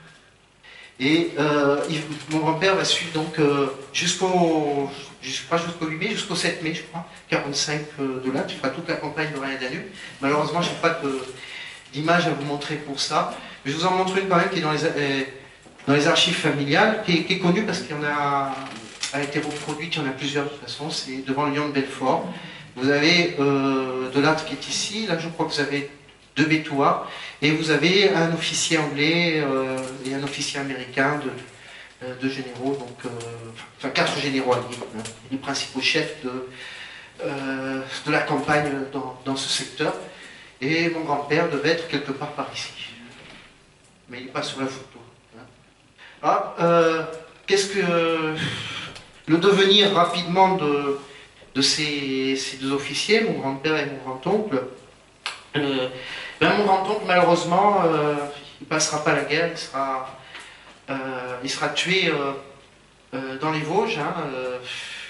et euh, il, mon grand-père va suivre donc euh, jusqu'au, pas jusqu'au huit mai, jusqu'au sept mai, je crois, quarante-cinq euh, de là, tu feras toute la campagne de Rien Danube. Malheureusement, je n'ai pas d'image à vous montrer pour ça. Mais je vous en montre une quand même qui est dans les, euh, dans les archives familiales, qui est, qui est connue parce qu'il y en a, a été reproduite, il y en a plusieurs de toute façon, c'est devant le lion de Belfort. Vous avez euh, Delattre qui est ici, là je crois que vous avez deux Bétois, et vous avez un officier anglais euh, et un officier américain de, euh, de généraux, donc euh, enfin quatre généraux alliés, hein, les principaux chefs de, euh, de la campagne dans, dans ce secteur. Et mon grand-père devait être quelque part par ici. Mais il n'est pas sur la photo. Hein. Ah, euh, qu'est-ce que... Le devenir rapidement de, de ces, ces deux officiers, mon grand-père et mon grand-oncle, euh, ben mon grand-oncle, malheureusement, euh, il ne passera pas la guerre, il sera, euh, il sera tué euh, euh, dans les Vosges, hein, euh,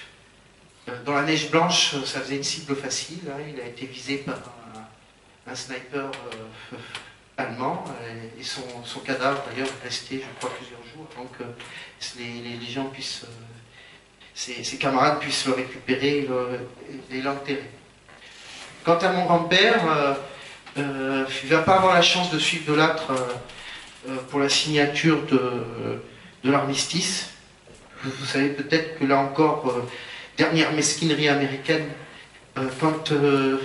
dans la neige blanche, ça faisait une cible facile, hein, il a été visé par un, un sniper euh, allemand, et son, son cadavre d'ailleurs est resté, je crois, plusieurs jours, donc euh, les, les, les gens puissent, euh, ses, ses camarades puissent le récupérer et l'enterrer. Quant à mon grand-père, euh, euh, il ne va pas avoir la chance de suivre Delattre euh, pour la signature de, de l'armistice. Vous savez peut-être que là encore, euh, dernière mesquinerie américaine, euh, quand euh,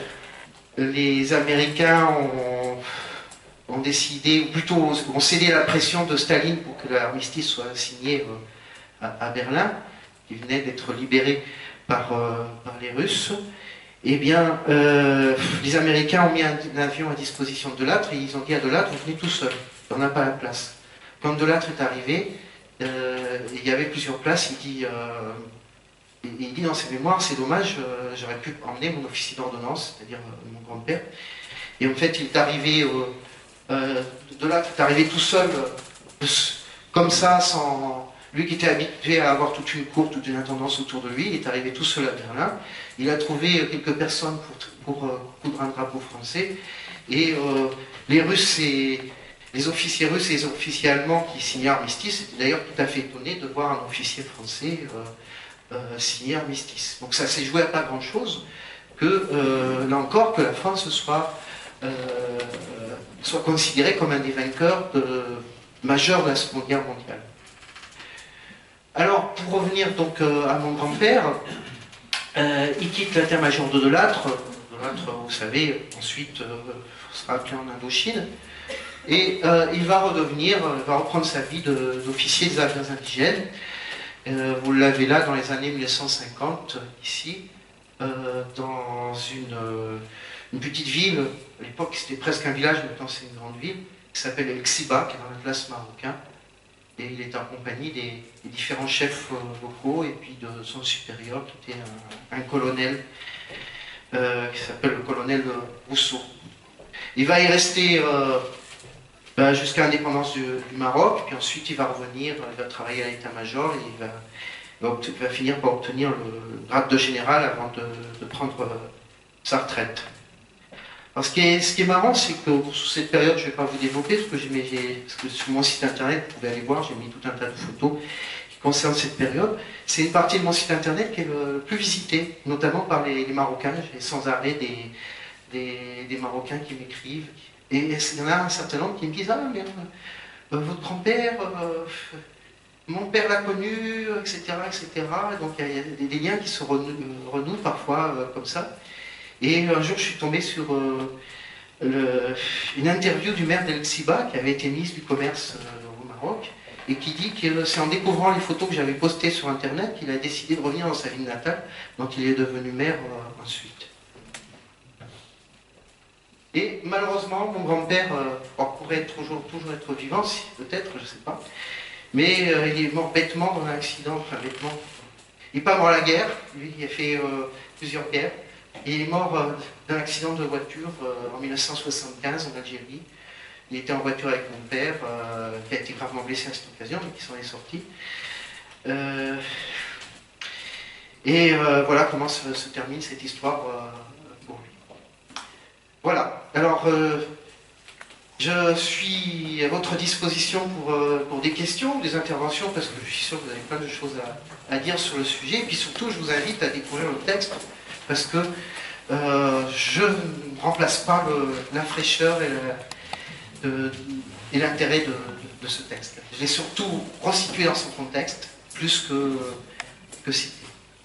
les Américains ont, ont décidé, ou plutôt ont cédé à la pression de Staline pour que l'armistice soit signé euh, à, à Berlin, qui venait d'être libéré par, euh, par les Russes, eh bien, euh, les Américains ont mis un, un avion à disposition de Delattre et ils ont dit à Delattre, vous venez tout seul, on n'a pas la place. Quand Delattre est arrivé, euh, il y avait plusieurs places, il dit, euh, il dit dans ses mémoires, c'est dommage, euh, j'aurais pu emmener mon officier d'ordonnance, c'est-à-dire euh, mon grand-père. Et en fait, il est arrivé, euh, euh, Delattre est arrivé tout seul, euh, comme ça, sans... Lui qui était habitué à avoir toute une cour, toute une intendance autour de lui, il est arrivé tout seul à Berlin. Il a trouvé quelques personnes pour, pour euh, coudre un drapeau français. Et euh, les Russes et les officiers russes et les officiers allemands qui signaient armistice étaient d'ailleurs tout à fait étonnés de voir un officier français euh, euh, signer armistice. Donc ça s'est joué à pas grand-chose que, euh, là encore, que la France soit, euh, soit considérée comme un des vainqueurs de, majeurs de la Seconde Guerre mondiale. Alors, pour revenir donc euh, à mon grand-père, euh, il quitte l'état-major de Delattre. Delattre, vous savez, ensuite euh, sera appelé en Indochine. Et euh, il va redevenir, euh, va reprendre sa vie d'officier de, des affaires indigènes. Euh, vous l'avez là dans les années mille neuf cent cinquante, ici, euh, dans une, euh, une petite ville. À l'époque, c'était presque un village, maintenant c'est une grande ville, qui s'appelle El Xiba, qui est dans l'Atlas marocain. Et il est en compagnie des, des différents chefs euh, locaux et puis de son supérieur qui était un, un colonel euh, qui s'appelle le colonel Rousseau. Il va y rester euh, ben, jusqu'à l'indépendance du, du Maroc, puis ensuite il va revenir, il va travailler à l'état-major et il va, il, va, il va finir par obtenir le, le grade de général avant de, de prendre euh, sa retraite. Alors, ce, qui est, ce qui est marrant, c'est que sur cette période, je ne vais pas vous développer, parce que, parce que sur mon site internet, vous pouvez aller voir, j'ai mis tout un tas de photos qui concernent cette période. C'est une partie de mon site internet qui est le, le plus visité, notamment par les, les Marocains. J'ai sans arrêt des, des, des Marocains qui m'écrivent. Et il y en a un certain nombre qui me disent « Ah, mais euh, votre grand-père, euh, mon père l'a connu, et cetera, et cetera. Donc il y, y a des, des liens qui se renouent, renouent parfois euh, comme ça. Et un jour, je suis tombé sur euh, le, une interview du maire d'El Xiba, qui avait été ministre du Commerce euh, au Maroc, et qui dit que c'est en découvrant les photos que j'avais postées sur Internet qu'il a décidé de revenir dans sa ville natale, dont il est devenu maire euh, ensuite. Et malheureusement, mon grand-père euh, pourrait toujours, toujours être vivant, si, peut-être, je ne sais pas, mais euh, il est mort bêtement dans un accident, enfin bêtement. Il n'est pas mort à la guerre, lui, il a fait euh, plusieurs guerres. Il est mort euh, d'un accident de voiture euh, en mille neuf cent soixante-quinze en Algérie. Il était en voiture avec mon père, euh, qui a été gravement blessé à cette occasion, mais qui s'en est sorti. Euh, et euh, voilà comment se, se termine cette histoire euh, pour lui. Voilà. Alors, euh, je suis à votre disposition pour, euh, pour des questions, des interventions, parce que je suis sûr que vous avez plein de choses à, à dire sur le sujet. Et puis surtout, je vous invite à découvrir le texte, parce que euh, je ne remplace pas le, la fraîcheur et la, de, et l'intérêt de, de, de ce texte. Je l'ai surtout resitué dans son contexte, plus que, que cité.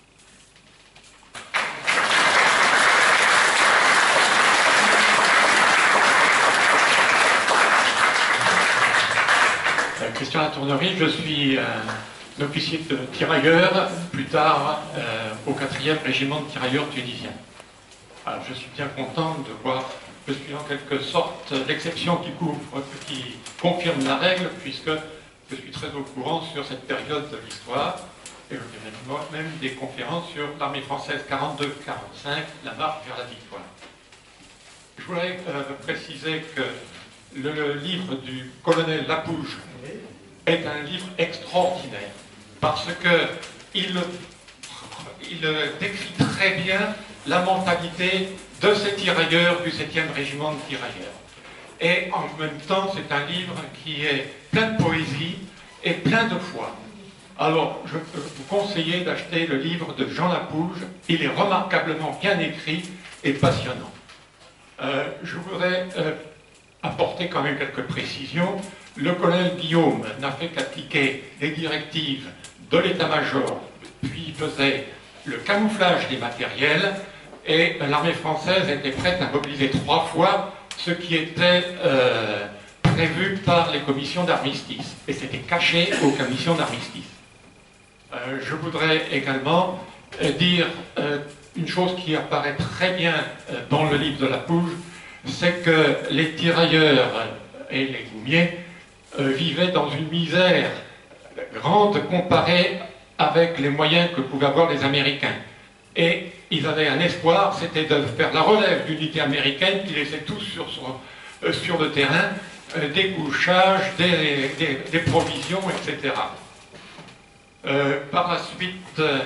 Christian Latournerie, je suis un officier de tirailleurs, plus tard euh, au quatrième régiment de tirailleurs tunisiens. Alors, je suis bien content de voir que je suis en quelque sorte l'exception qui couvre, qui confirme la règle, puisque je suis très au courant sur cette période de l'histoire, et je dirais même des conférences sur l'armée française quarante-deux quarante-cinq, la marche vers la victoire. Je voudrais euh, préciser que le livre du colonel Lapouge est un livre extraordinaire parce qu'il il décrit très bien la mentalité de ces tirailleurs du septième régiment de tirailleurs. Et en même temps, c'est un livre qui est plein de poésie et plein de foi. Alors, je peux vous conseiller d'acheter le livre de Jean Lapouge. Il est remarquablement bien écrit et passionnant. Euh, je voudrais euh, apporter quand même quelques précisions. Le colonel Guillaume n'a fait qu'appliquer les directives de l'état-major, puis il faisait le camouflage des matériels, et l'armée française était prête à mobiliser trois fois ce qui était euh, prévu par les commissions d'armistice, et c'était caché aux commissions d'armistice. Euh, je voudrais également euh, dire euh, une chose qui apparaît très bien euh, dans le livre de Lapouge, c'est que les tirailleurs et les goumiers euh, vivaient dans une misère grande comparée avec les moyens que pouvaient avoir les Américains. Et ils avaient un espoir, c'était de faire la relève d'unités américaines qui laissaient tous sur, sur, euh, sur le terrain, euh, des couchages, des, des, des provisions, et cetera. Euh, par la suite, euh,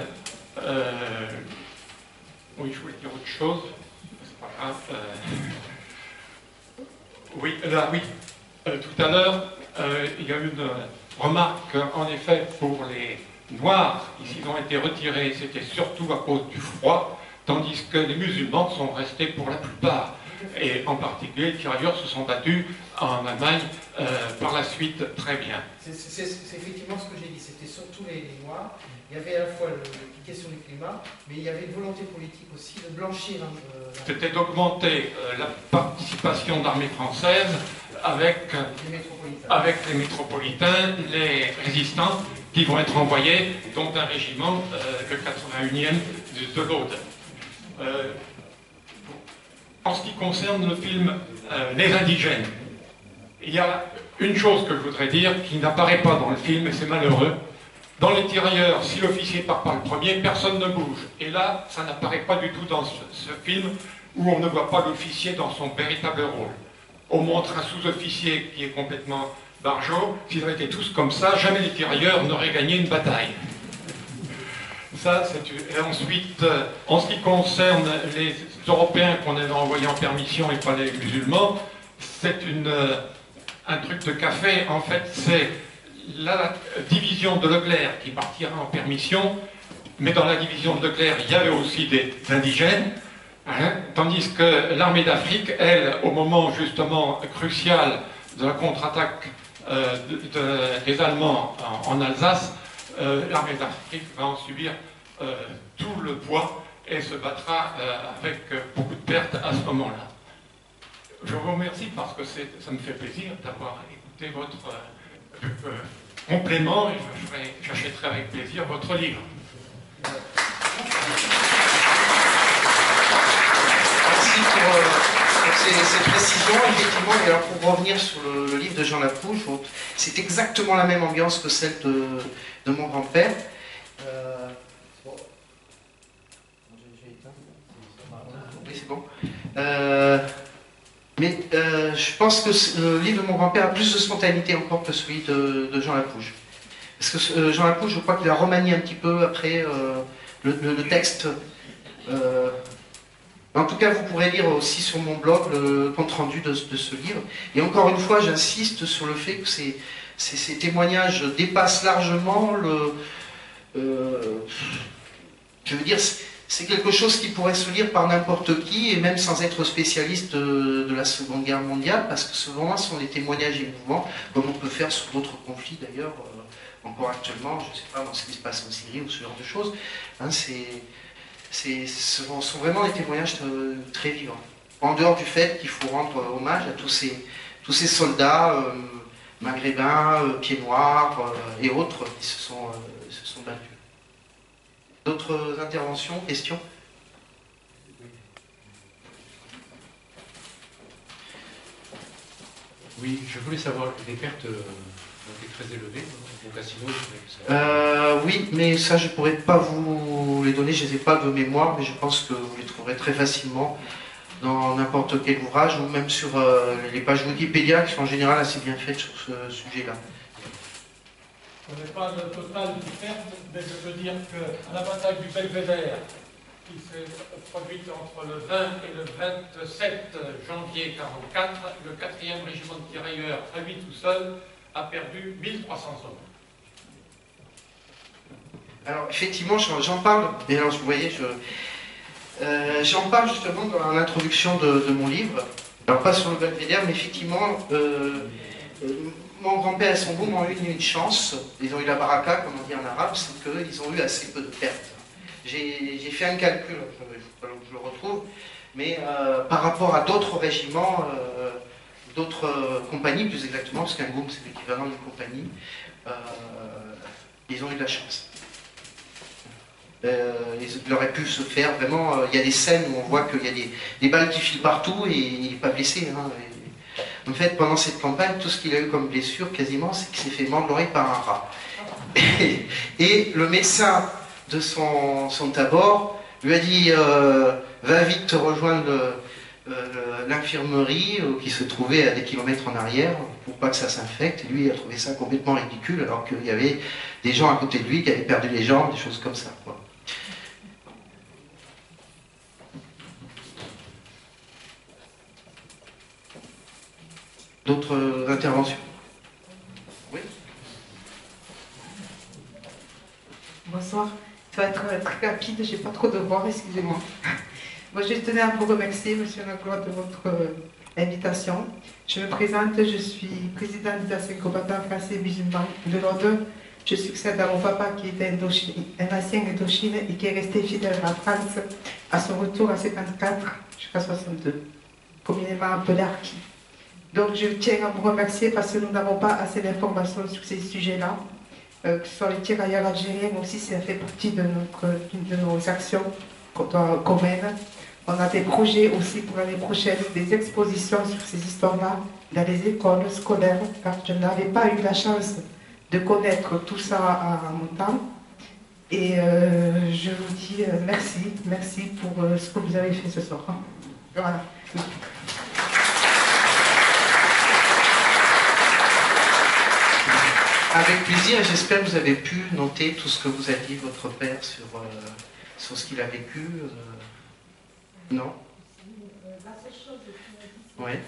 oui, je voulais dire autre chose, c'est pas grave. Euh, Oui, là, oui. Euh, tout à l'heure, euh, il y a eu une remarque, en effet, pour les Noirs, ils ont été retirés, c'était surtout à cause du froid, tandis que les musulmans sont restés pour la plupart. Et en particulier, les tirailleurs se sont battus en Allemagne euh, par la suite très bien. C'est effectivement ce que j'ai dit, c'était surtout les, les Noirs. Il y avait à la fois la question du climat, mais il y avait une volonté politique aussi de blanchir. Euh, C'était d'augmenter euh, la participation de l'armée française avec, les métropolitains. avec les métropolitains, les résistants qui vont être envoyés, dont un régiment, euh, le quatre-vingt-unième de, de l'Aude. Euh, en ce qui concerne le film euh, Les Indigènes, il y a une chose que je voudrais dire qui n'apparaît pas dans le film, et c'est malheureux. Dans les tirailleurs, si l'officier part par le premier, personne ne bouge. Et là, ça n'apparaît pas du tout dans ce, ce film, où on ne voit pas l'officier dans son véritable rôle. On montre un sous-officier qui est complètement barjot. S'ils avaient été tous comme ça, jamais les tirailleurs n'auraient gagné une bataille. Ça, c'est... Et ensuite, euh, en ce qui concerne les Européens qu'on avait envoyés en permission et pas les musulmans, c'est une, euh, un truc de café. En fait, c'est la division de Leclerc qui partira en permission, mais dans la division de Leclerc, il y avait aussi des indigènes, hein, tandis que l'armée d'Afrique, elle, au moment justement crucial de la contre-attaque euh, de, de, des Allemands en, en Alsace, euh, l'armée d'Afrique va en subir euh, tout le poids et se battra euh, avec beaucoup de pertes à ce moment-là. Je vous remercie parce que ça me fait plaisir d'avoir écouté votre euh, euh, complément et j'achèterai avec plaisir votre livre. Merci pour, euh, pour ces, ces précisions. Effectivement, et alors pour revenir sur le, le livre de Jean Lapouge, c'est exactement la même ambiance que celle de, de mon grand-père. Euh, oui, c'est bon. Euh, mais euh, je pense que le livre de mon grand-père a plus de spontanéité encore que celui de, de Jean Lapouge. Parce que euh, Jean Lapouge, je crois qu'il a remanié un petit peu après euh, le, le, le texte. Euh, en tout cas, vous pourrez lire aussi sur mon blog le compte-rendu de, de ce livre. Et encore une fois, j'insiste sur le fait que ces, ces, ces témoignages dépassent largement le... Euh, je veux dire, c'est quelque chose qui pourrait se lire par n'importe qui, et même sans être spécialiste de, de la Seconde Guerre mondiale, parce que souvent, ce sont des témoignages émouvants, comme on peut faire sur d'autres conflits d'ailleurs, euh, encore actuellement, je ne sais pas, dans ce qui se passe en Syrie ou ce genre de choses. Hein, c'est... Ce sont, sont vraiment des témoignages euh, très vivants. En dehors du fait qu'il faut rendre euh, hommage à tous ces, tous ces soldats euh, maghrébins, euh, pieds noirs euh, et autres qui se sont, euh, se sont battus. D'autres interventions, questions? Oui, je voulais savoir, les pertes euh, ont été très élevées au casino. Euh, oui, mais ça je ne pourrais pas vous les donner, je ne les ai pas de mémoire, mais je pense que vous les trouverez très facilement dans n'importe quel ouvrage, ou même sur euh, les pages Wikipédia qui sont en général assez bien faites sur ce sujet-là. Je ne connais pas le total des pertes, mais je peux dire qu'à la bataille du Belvédère, qui s'est produite entre le vingt et le vingt-sept janvier mille neuf cent quarante-quatre, le quatrième régiment de tirailleurs, à lui tout seul, a perdu mille trois cents hommes. Alors effectivement, j'en parle, et alors vous voyez, je, euh, j'en parle justement dans l'introduction de, de mon livre, alors pas sur le Belvédère, mais effectivement, euh, euh, mon grand-père et son boum ont eu une, une chance, ils ont eu la baraka, comme on dit en arabe, c'est qu'ils ont eu assez peu de pertes. J'ai fait un calcul, il faut que je le retrouve, mais euh, par rapport à d'autres régiments, euh, d'autres euh, compagnies, plus exactement, parce qu'un boum c'est l'équivalent d'une compagnie, euh, ils ont eu de la chance. Euh, il aurait pu se faire vraiment, euh, il y a des scènes où on voit qu'il y a des, des balles qui filent partout et il n'est pas blessé. Hein, et, en fait, pendant cette campagne, tout ce qu'il a eu comme blessure, quasiment, c'est qu'il s'est fait mordre l'oreille par un rat. Et, et le médecin de son, son tabord lui a dit euh, va vite te rejoindre euh, l'infirmerie euh, qui se trouvait à des kilomètres en arrière pour pas que ça s'infecte. Et lui il a trouvé ça complètement ridicule alors qu'il y avait des gens à côté de lui qui avaient perdu les jambes, des choses comme ça, quoi. D'autres interventions? Oui. Bonsoir. Ça va être très rapide, je n'ai pas trop de voix, excusez-moi. Moi, je tenais à vous remercier, Monsieur Lagloire, de votre euh, invitation. Je me présente, je suis présidente des anciens combattants français musulmans de l'Ordre. Je succède à mon papa qui était un ancien Indochine et qui est resté fidèle à la France à son retour à cinquante-quatre jusqu'à soixante-deux, communément appelé Arki. Donc je tiens à vous remercier parce que nous n'avons pas assez d'informations sur ces sujets-là. Euh, que ce soit les tirailleurs algériens aussi, ça fait partie de, notre, de nos actions communes. On a des projets aussi pour l'année prochaine, des expositions sur ces histoires-là dans les écoles scolaires, car je n'avais pas eu la chance de connaître tout ça à, à mon temps. Et euh, je vous dis euh, merci, merci pour euh, ce que vous avez fait ce soir. Voilà. Avec plaisir, et j'espère que vous avez pu noter tout ce que vous a dit votre père sur, euh, sur ce qu'il a vécu. Euh... Non? La seule chose que ouais.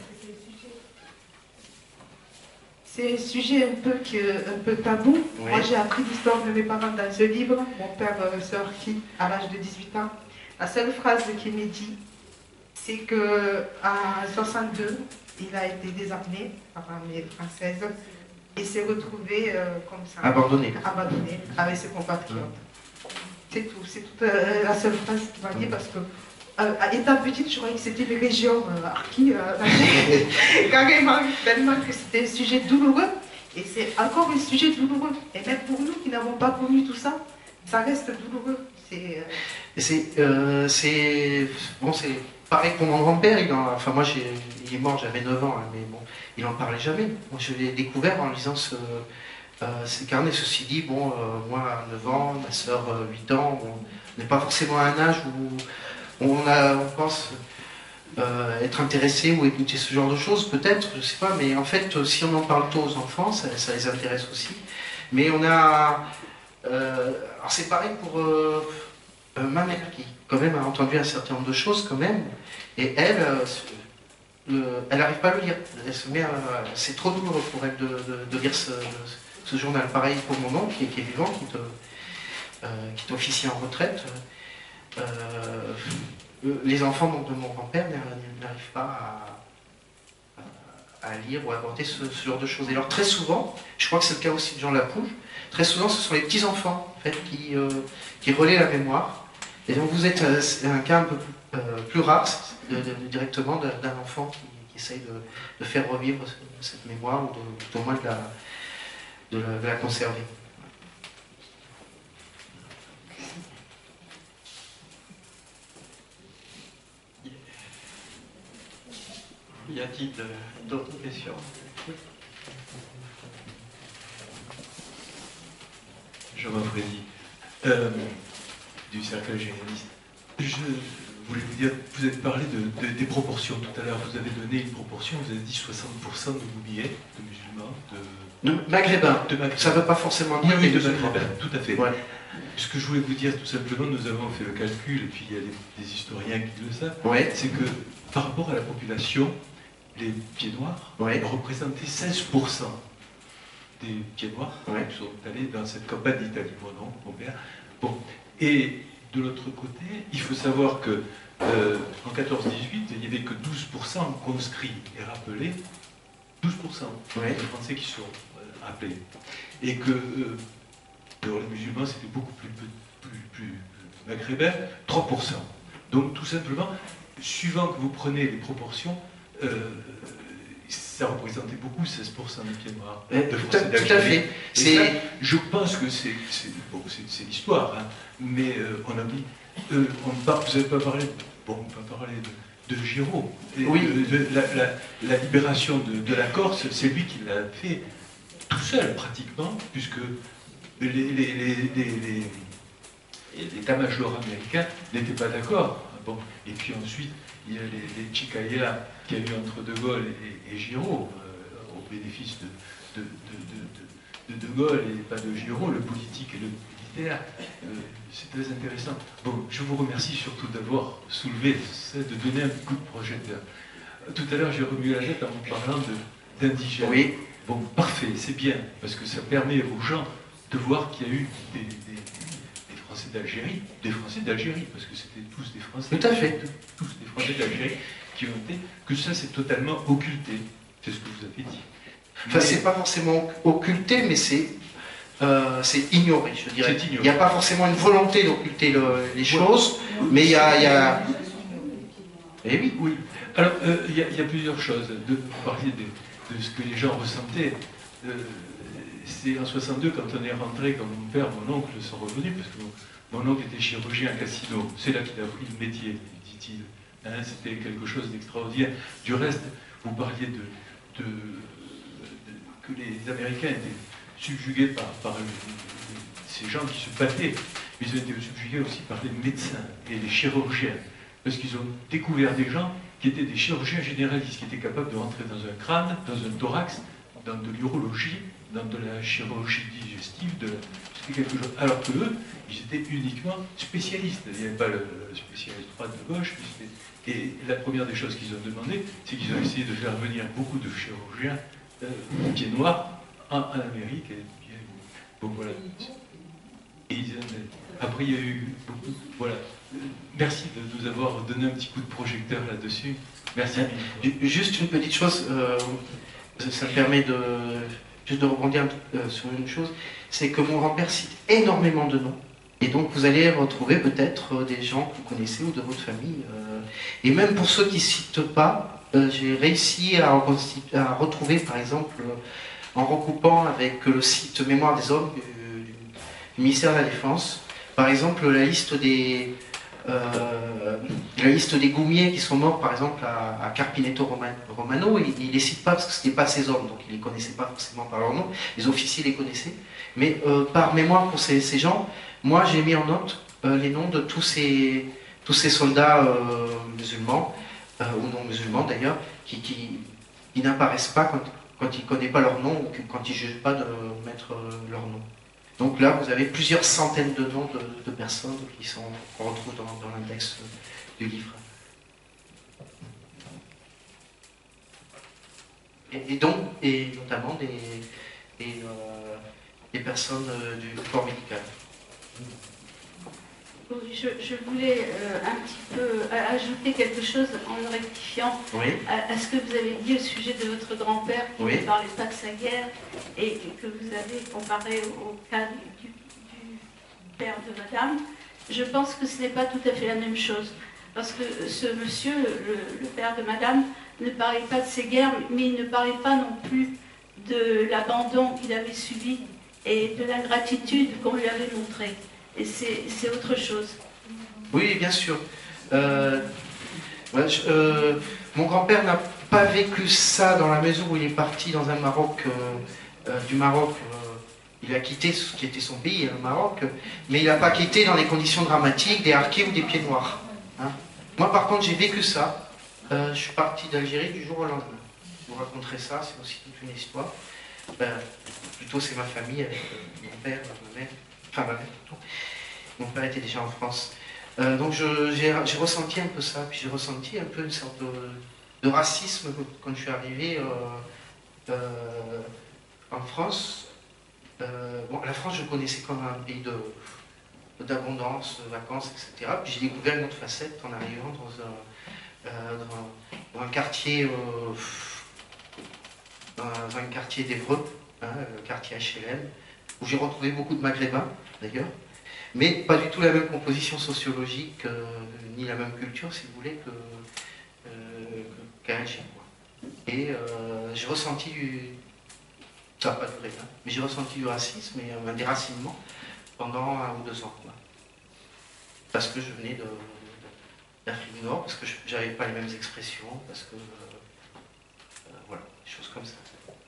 c'est un sujet un peu, que, un peu tabou. Oui. Moi, j'ai appris l'histoire de mes parents dans ce livre. Mon père euh, se heurtit à l'âge de dix-huit ans. La seule phrase qu'il m'est dit, c'est qu'en soixante-deux, il a été désarmé par l'armée française. et s'est retrouvé euh, comme ça, Abandonné. abandonné avec ses compatriotes. C'est tout, c'est toute euh, la seule phrase qu'il m'a dit parce que, euh, étant petite, je croyais que c'était une région euh, archi, euh, carrément, tellement que c'était un sujet douloureux, et c'est encore un sujet douloureux. Et même pour nous qui n'avons pas connu tout ça, ça reste douloureux. C'est euh... c'est euh, c'est bon, c'est pareil pour mon grand-père. Il en, enfin moi, j'ai, il est mort, j'avais neuf ans, hein, mais bon, il en parlait jamais. Moi, je l'ai découvert en lisant ce, euh, ces carnets. Ceci dit, bon, euh, moi, à neuf ans, ma soeur, euh, huit ans, bon, on n'est pas forcément à un âge où on, a, on pense euh, être intéressé ou écouter ce genre de choses, peut-être, je sais pas, mais en fait, si on en parle tôt aux enfants, ça, ça les intéresse aussi. Mais on a... Euh, alors c'est pareil pour euh, euh, ma mère qui quand même a entendu un certain nombre de choses quand même, et elle, euh, euh, elle n'arrive pas à le lire. Elle se met à, c'est trop douloureux pour elle de, de, de lire ce, ce journal. Pareil pour mon oncle qui, qui est vivant, qui, te, euh, qui est officier en retraite. Euh, les enfants donc, de mon grand-père n'arrivent pas à, à, à lire ou à aborder ce, ce genre de choses. Et alors très souvent, je crois que c'est le cas aussi de Jean Lapouge, très souvent ce sont les petits-enfants en fait, qui, euh, qui relaient la mémoire. Et donc vous êtes euh, un cas un peu plus, euh, plus rare de, de, directement d'un enfant qui, qui essaye de, de faire revivre cette mémoire ou de, tout au moins de la, de la, de la conserver. Y a-t-il d'autres questions? Jean-Marc Frézy, euh, du Cercle Généraliste. Je voulais vous dire, vous avez parlé de, de, des proportions tout à l'heure. Vous avez donné une proportion, vous avez dit soixante pour cent de Boubillet, de musulmans, de... De maghrébins. De maghrébins. Ça ne veut pas forcément dire oui, oui, de maghrébins, tout à fait. Ouais. Ce que je voulais vous dire, tout simplement, nous avons fait le calcul, et puis il y a des, des historiens qui le savent, ouais. c'est que par rapport à la population, les pieds noirs ouais. représentaient seize pour cent des pieds noirs ouais. qui sont allés dans cette campagne d'Italie, mon oncle, mon père. Bon. Et de l'autre côté, il faut savoir que euh, en quatorze dix-huit, il n'y avait que douze pour cent conscrits et rappelés, douze pour cent ouais. des Français qui sont euh, appelés. Et que euh, pour les musulmans, c'était beaucoup plus, plus, plus maghrébin, trois pour cent. Donc tout simplement, suivant que vous prenez les proportions, euh, ça représentait beaucoup, seize pour cent des pieds noirs de Français d'Algérie. Tout à fait. Et ça, je pense que c'est bon, c'est l'histoire, hein, mais euh, on a dit, euh, on pas, vous n'avez pas parlé, bon, on peut parler de, de Giraud. Et oui. De, de, la, la, la libération de, de la Corse, c'est lui qui l'a fait tout seul pratiquement, puisque les, les, les, les, les, l'état-major américain n'était pas d'accord. Bon, et puis ensuite, il y a les, les Chicaya qu'il y a eu entre De Gaulle et, et Giraud, euh, au bénéfice de, de, de, de, de, de Gaulle et pas de Giraud, le politique et le militaire. Euh, c'est très intéressant. Bon, je vous remercie surtout d'avoir soulevé, de donner un coup de projecteur. Tout à l'heure, j'ai remué la tête en vous parlant d'indigènes. Oui. Bon, parfait, c'est bien, parce que ça permet aux gens de voir qu'il y a eu des, des, des Français d'Algérie, des Français d'Algérie, parce que c'était tous des Français. Tout à fait. Tous des Français d'Algérie qui ont été, que ça c'est totalement occulté. C'est ce que vous avez dit. Enfin, mais... c'est pas forcément occulté, mais c'est euh, ignoré, je dirais. Ignoré. Il n'y a pas forcément une volonté d'occulter le, les choses, ouais. mais il y a... Il y a... Eh oui, oui. Alors, euh, il, y a, il y a plusieurs choses. De parler de, de ce que les gens ressentaient. Euh, c'est en soixante-deux, quand on est rentré, quand mon père, mon oncle sont revenus, parce que mon, mon oncle était chirurgien à Cassino. C'est là qu'il a pris le métier, dit-il. Hein, c'était quelque chose d'extraordinaire. Du reste, vous parliez de, de, de, que les Américains étaient subjugués par, par ces gens qui se battaient, mais ils ont été subjugués aussi par les médecins et les chirurgiens, parce qu'ils ont découvert des gens qui étaient des chirurgiens généralistes, qui étaient capables de rentrer dans un crâne, dans un thorax, dans de l'urologie, dans de la chirurgie digestive, de quelque chose. Alors que eux, ils étaient uniquement spécialistes. Il n'y avait pas le, le spécialiste droite de gauche. Et la première des choses qu'ils ont demandé, c'est qu'ils ont essayé de faire venir beaucoup de chirurgiens euh, pieds noirs en, en Amérique. Et, et, bon, voilà. Et ils, après, il y a eu beaucoup. Voilà. Merci de nous avoir donné un petit coup de projecteur là-dessus. Merci. Juste une petite chose, euh, ça me permet de juste de rebondir euh, sur une chose, c'est que mon grand-père cite énormément de noms. Et donc vous allez retrouver peut-être euh, des gens que vous connaissez ou de votre famille. Euh, et même pour ceux qui ne citent pas, euh, j'ai réussi à, à retrouver, par exemple, euh, en recoupant avec le site Mémoire des Hommes du, du, du ministère de la Défense, par exemple la liste des, euh, la liste des goumiers qui sont morts, par exemple, à, à Carpineto Romano. Il ne les cite pas parce que ce n'était pas ces hommes, donc il ne les connaissait pas forcément par leur nom. Les officiers les connaissaient. Mais euh, par mémoire pour ces, ces gens, moi j'ai mis en note euh, les noms de tous ces, tous ces soldats euh, musulmans, euh, ou non musulmans d'ailleurs, qui, qui, qui n'apparaissent pas quand, quand il ne connaît pas leur nom ou quand il ne juge pas de mettre euh, leur nom. Donc là, vous avez plusieurs centaines de noms de, de personnes qui sont, qu'on retrouve dans, dans l'index du livre. Et, et donc, et notamment des, des, euh, des personnes euh, du corps médical. Je, je voulais euh, un petit peu ajouter quelque chose en rectifiant oui. à, à ce que vous avez dit au sujet de votre grand-père qui oui. ne parlait pas de sa guerre et que vous avez comparé au cas du, du père de madame. Je pense que ce n'est pas tout à fait la même chose. Parce que ce monsieur, le, le père de madame, ne parlait pas de ses guerres, mais il ne parlait pas non plus de l'abandon qu'il avait subi et de l'ingratitude qu'on lui avait montrée. Et c'est autre chose. Oui, bien sûr. Euh, ouais, je, euh, mon grand-père n'a pas vécu ça dans la mesure où il est parti dans un Maroc, euh, euh, du Maroc, euh, il a quitté ce qui était son pays, le Maroc, mais il n'a pas quitté dans des conditions dramatiques, des harkis ou des pieds noirs. Hein. Moi, par contre, j'ai vécu ça. Euh, je suis parti d'Algérie du jour au lendemain. Je vous raconterai ça, c'est aussi toute une histoire. Ben, plutôt, c'est ma famille avec euh, mon père, ma mère. Enfin, ma mère, plutôt. Mon père était déjà en France. Euh, donc j'ai ressenti un peu ça, puis j'ai ressenti un peu une sorte de, de racisme quand je suis arrivé euh, euh, en France. Euh, bon, la France, je connaissais comme un pays d'abondance, de, de vacances, et cetera. Puis j'ai découvert une autre facette en arrivant dans un, euh, dans, dans un quartier, euh, dans un quartier d'Évreux, hein, le quartier H L M, où j'ai retrouvé beaucoup de Maghrébins, d'ailleurs, mais pas du tout la même composition sociologique, euh, ni la même culture, si vous voulez, qu'à euh, Alger. Et euh, j'ai ressenti du... Ça n'a pas duré, hein, mais j'ai ressenti du racisme et un déracinement pendant un ou deux ans. Quoi. Parce que je venais d'Afrique du Nord, parce que je n'avais pas les mêmes expressions, parce que... Euh, euh, voilà, des choses comme ça.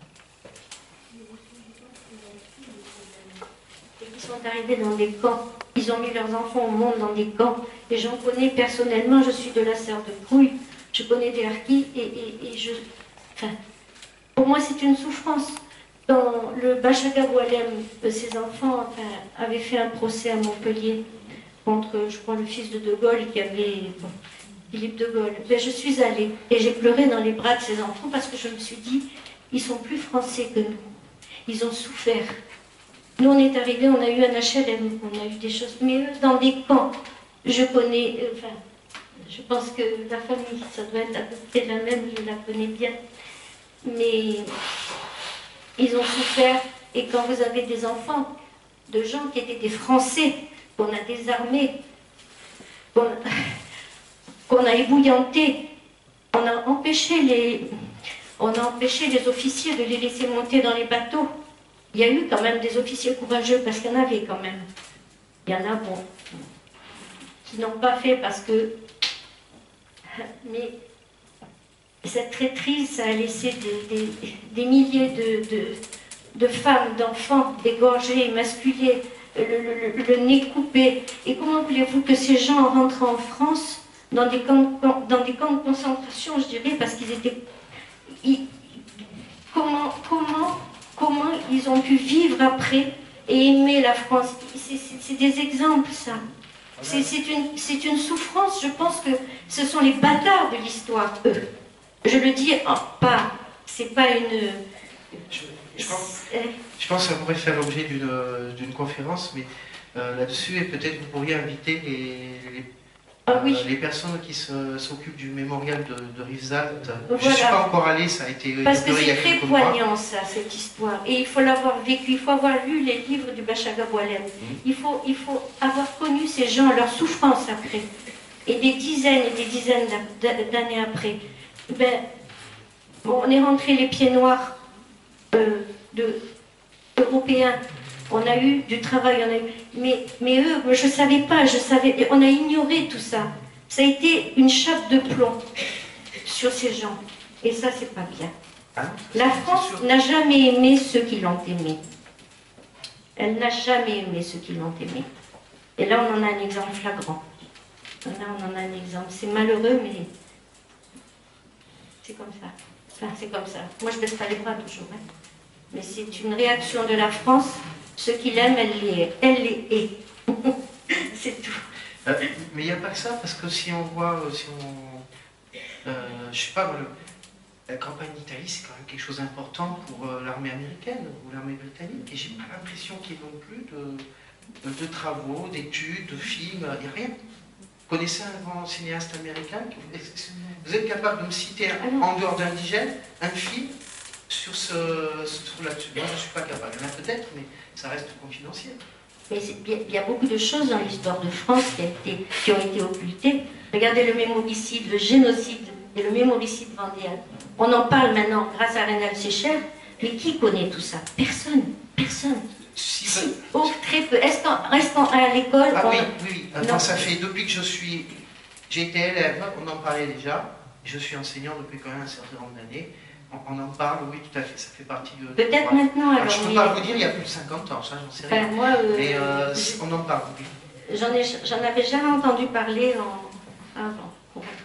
Ils sont arrivés dans des camps, ils ont mis leurs enfants au monde dans des camps, et j'en connais personnellement, je suis de la serre de Prouille, je connais des harkis, et, et, et je... Enfin, pour moi c'est une souffrance. Dans le Bachaga Boualem, ses enfants enfin, avaient fait un procès à Montpellier contre, je crois, le fils de De Gaulle qui avait... Bon, Philippe de Gaulle. Ben, je suis allée, et j'ai pleuré dans les bras de ses enfants parce que je me suis dit, ils sont plus français que nous. Ils ont souffert. Nous, on est arrivés, on a eu un H L M, on a eu des choses, mais eux, dans des camps, je connais, euh, enfin, je pense que la famille, ça doit être à peu près la même, je la connais bien, mais ils ont souffert, et quand vous avez des enfants, de gens qui étaient des Français, qu'on a désarmés, qu'on a, qu'on a ébouillantés, on a empêché les, on a empêché les officiers de les laisser monter dans les bateaux. Il y a eu quand même des officiers courageux, parce qu'il y en avait quand même. Il y en a, bon, qui n'ont pas fait parce que... Mais cette traîtrise, ça a laissé des, des, des milliers de, de, de femmes, d'enfants dégorgés, émasculés, le, le, le, le nez coupé. Et comment voulez-vous que ces gens rentrent en France dans des camps, dans des camps de concentration, je dirais, parce qu'ils étaient... Ils, comment... comment Comment ils ont pu vivre après et aimer la France. C'est des exemples, ça. C'est une, une souffrance. Je pense que ce sont les bâtards de l'histoire, eux. Je le dis en pas. C'est pas une... Je, je, pense, je pense que ça pourrait faire l'objet d'une conférence, mais euh, là-dessus, et peut-être vous pourriez inviter les, les, Ah oui. Euh, les personnes qui s'occupent du mémorial de, de Rivesaltes, Voilà. je ne suis pas encore allé, ça a été Parce que inauguré il y c'est a très quelques mois. poignant, ça, cette histoire. Et il faut l'avoir vécu, il faut avoir lu les livres du Bachaga Boalem. Mmh. Il faut, il faut avoir connu ces gens, leur souffrance après. Et des dizaines et des dizaines d'années après. Ben, on est rentré les pieds noirs euh, de, européens. On a eu du travail, on a eu, mais, mais eux, je ne savais pas, je savais, on a ignoré tout ça. Ça a été une chape de plomb sur ces gens. Et ça, c'est pas bien. Ah, La France n'a jamais aimé ceux qui l'ont aimé. Elle n'a jamais aimé ceux qui l'ont aimé. Et là, on en a un exemple flagrant. Là, on en a un exemple. C'est malheureux, mais c'est comme ça. Enfin, c'est comme ça. Moi, je baisse pas les bras toujours. Hein. Mais c'est une réaction de la France. Ceux qui l'aiment, elle les, elle les hait. C'est tout. Euh, mais il n'y a pas que ça, parce que si on voit, si on, euh, je sais pas, le, la campagne d'Italie, c'est quand même quelque chose d'important pour euh, l'armée américaine ou l'armée britannique, et j'ai pas l'impression qu'il y ait non plus de, de, de travaux, d'études, de films, il n'y a rien. Vous connaissez un grand cinéaste américain? Vous êtes capable de me citer, un, en dehors d'Indigène, un film sur ce, sur là-dessus? Moi, je ne suis pas capable. Il y en a peut-être, mais ça reste confidentiel. Mais il y a beaucoup de choses dans l'histoire de France qui, a été, qui ont été occultées. Regardez le mémoricide, le génocide et le mémoricide vendéen. On en parle maintenant grâce à Reynald Secher, mais qui connaît tout ça? Personne, personne. Si, si oh, très peu. Est-ce qu'en restant à l'école... Ah on... oui, oui, oui. Moi, ça fait, depuis que je suis... J'ai été élève, on en parlait déjà. Je suis enseignant depuis quand même un certain nombre d'années. On en parle, oui, tout à fait, ça fait partie de... Peut-être maintenant, alors... alors je ne peux mais... pas vous dire, il y a plus de cinquante ans, ça, j'en sais rien. Enfin, moi, euh, mais euh, on en parle, oui. J'en avais jamais entendu parler en... avant.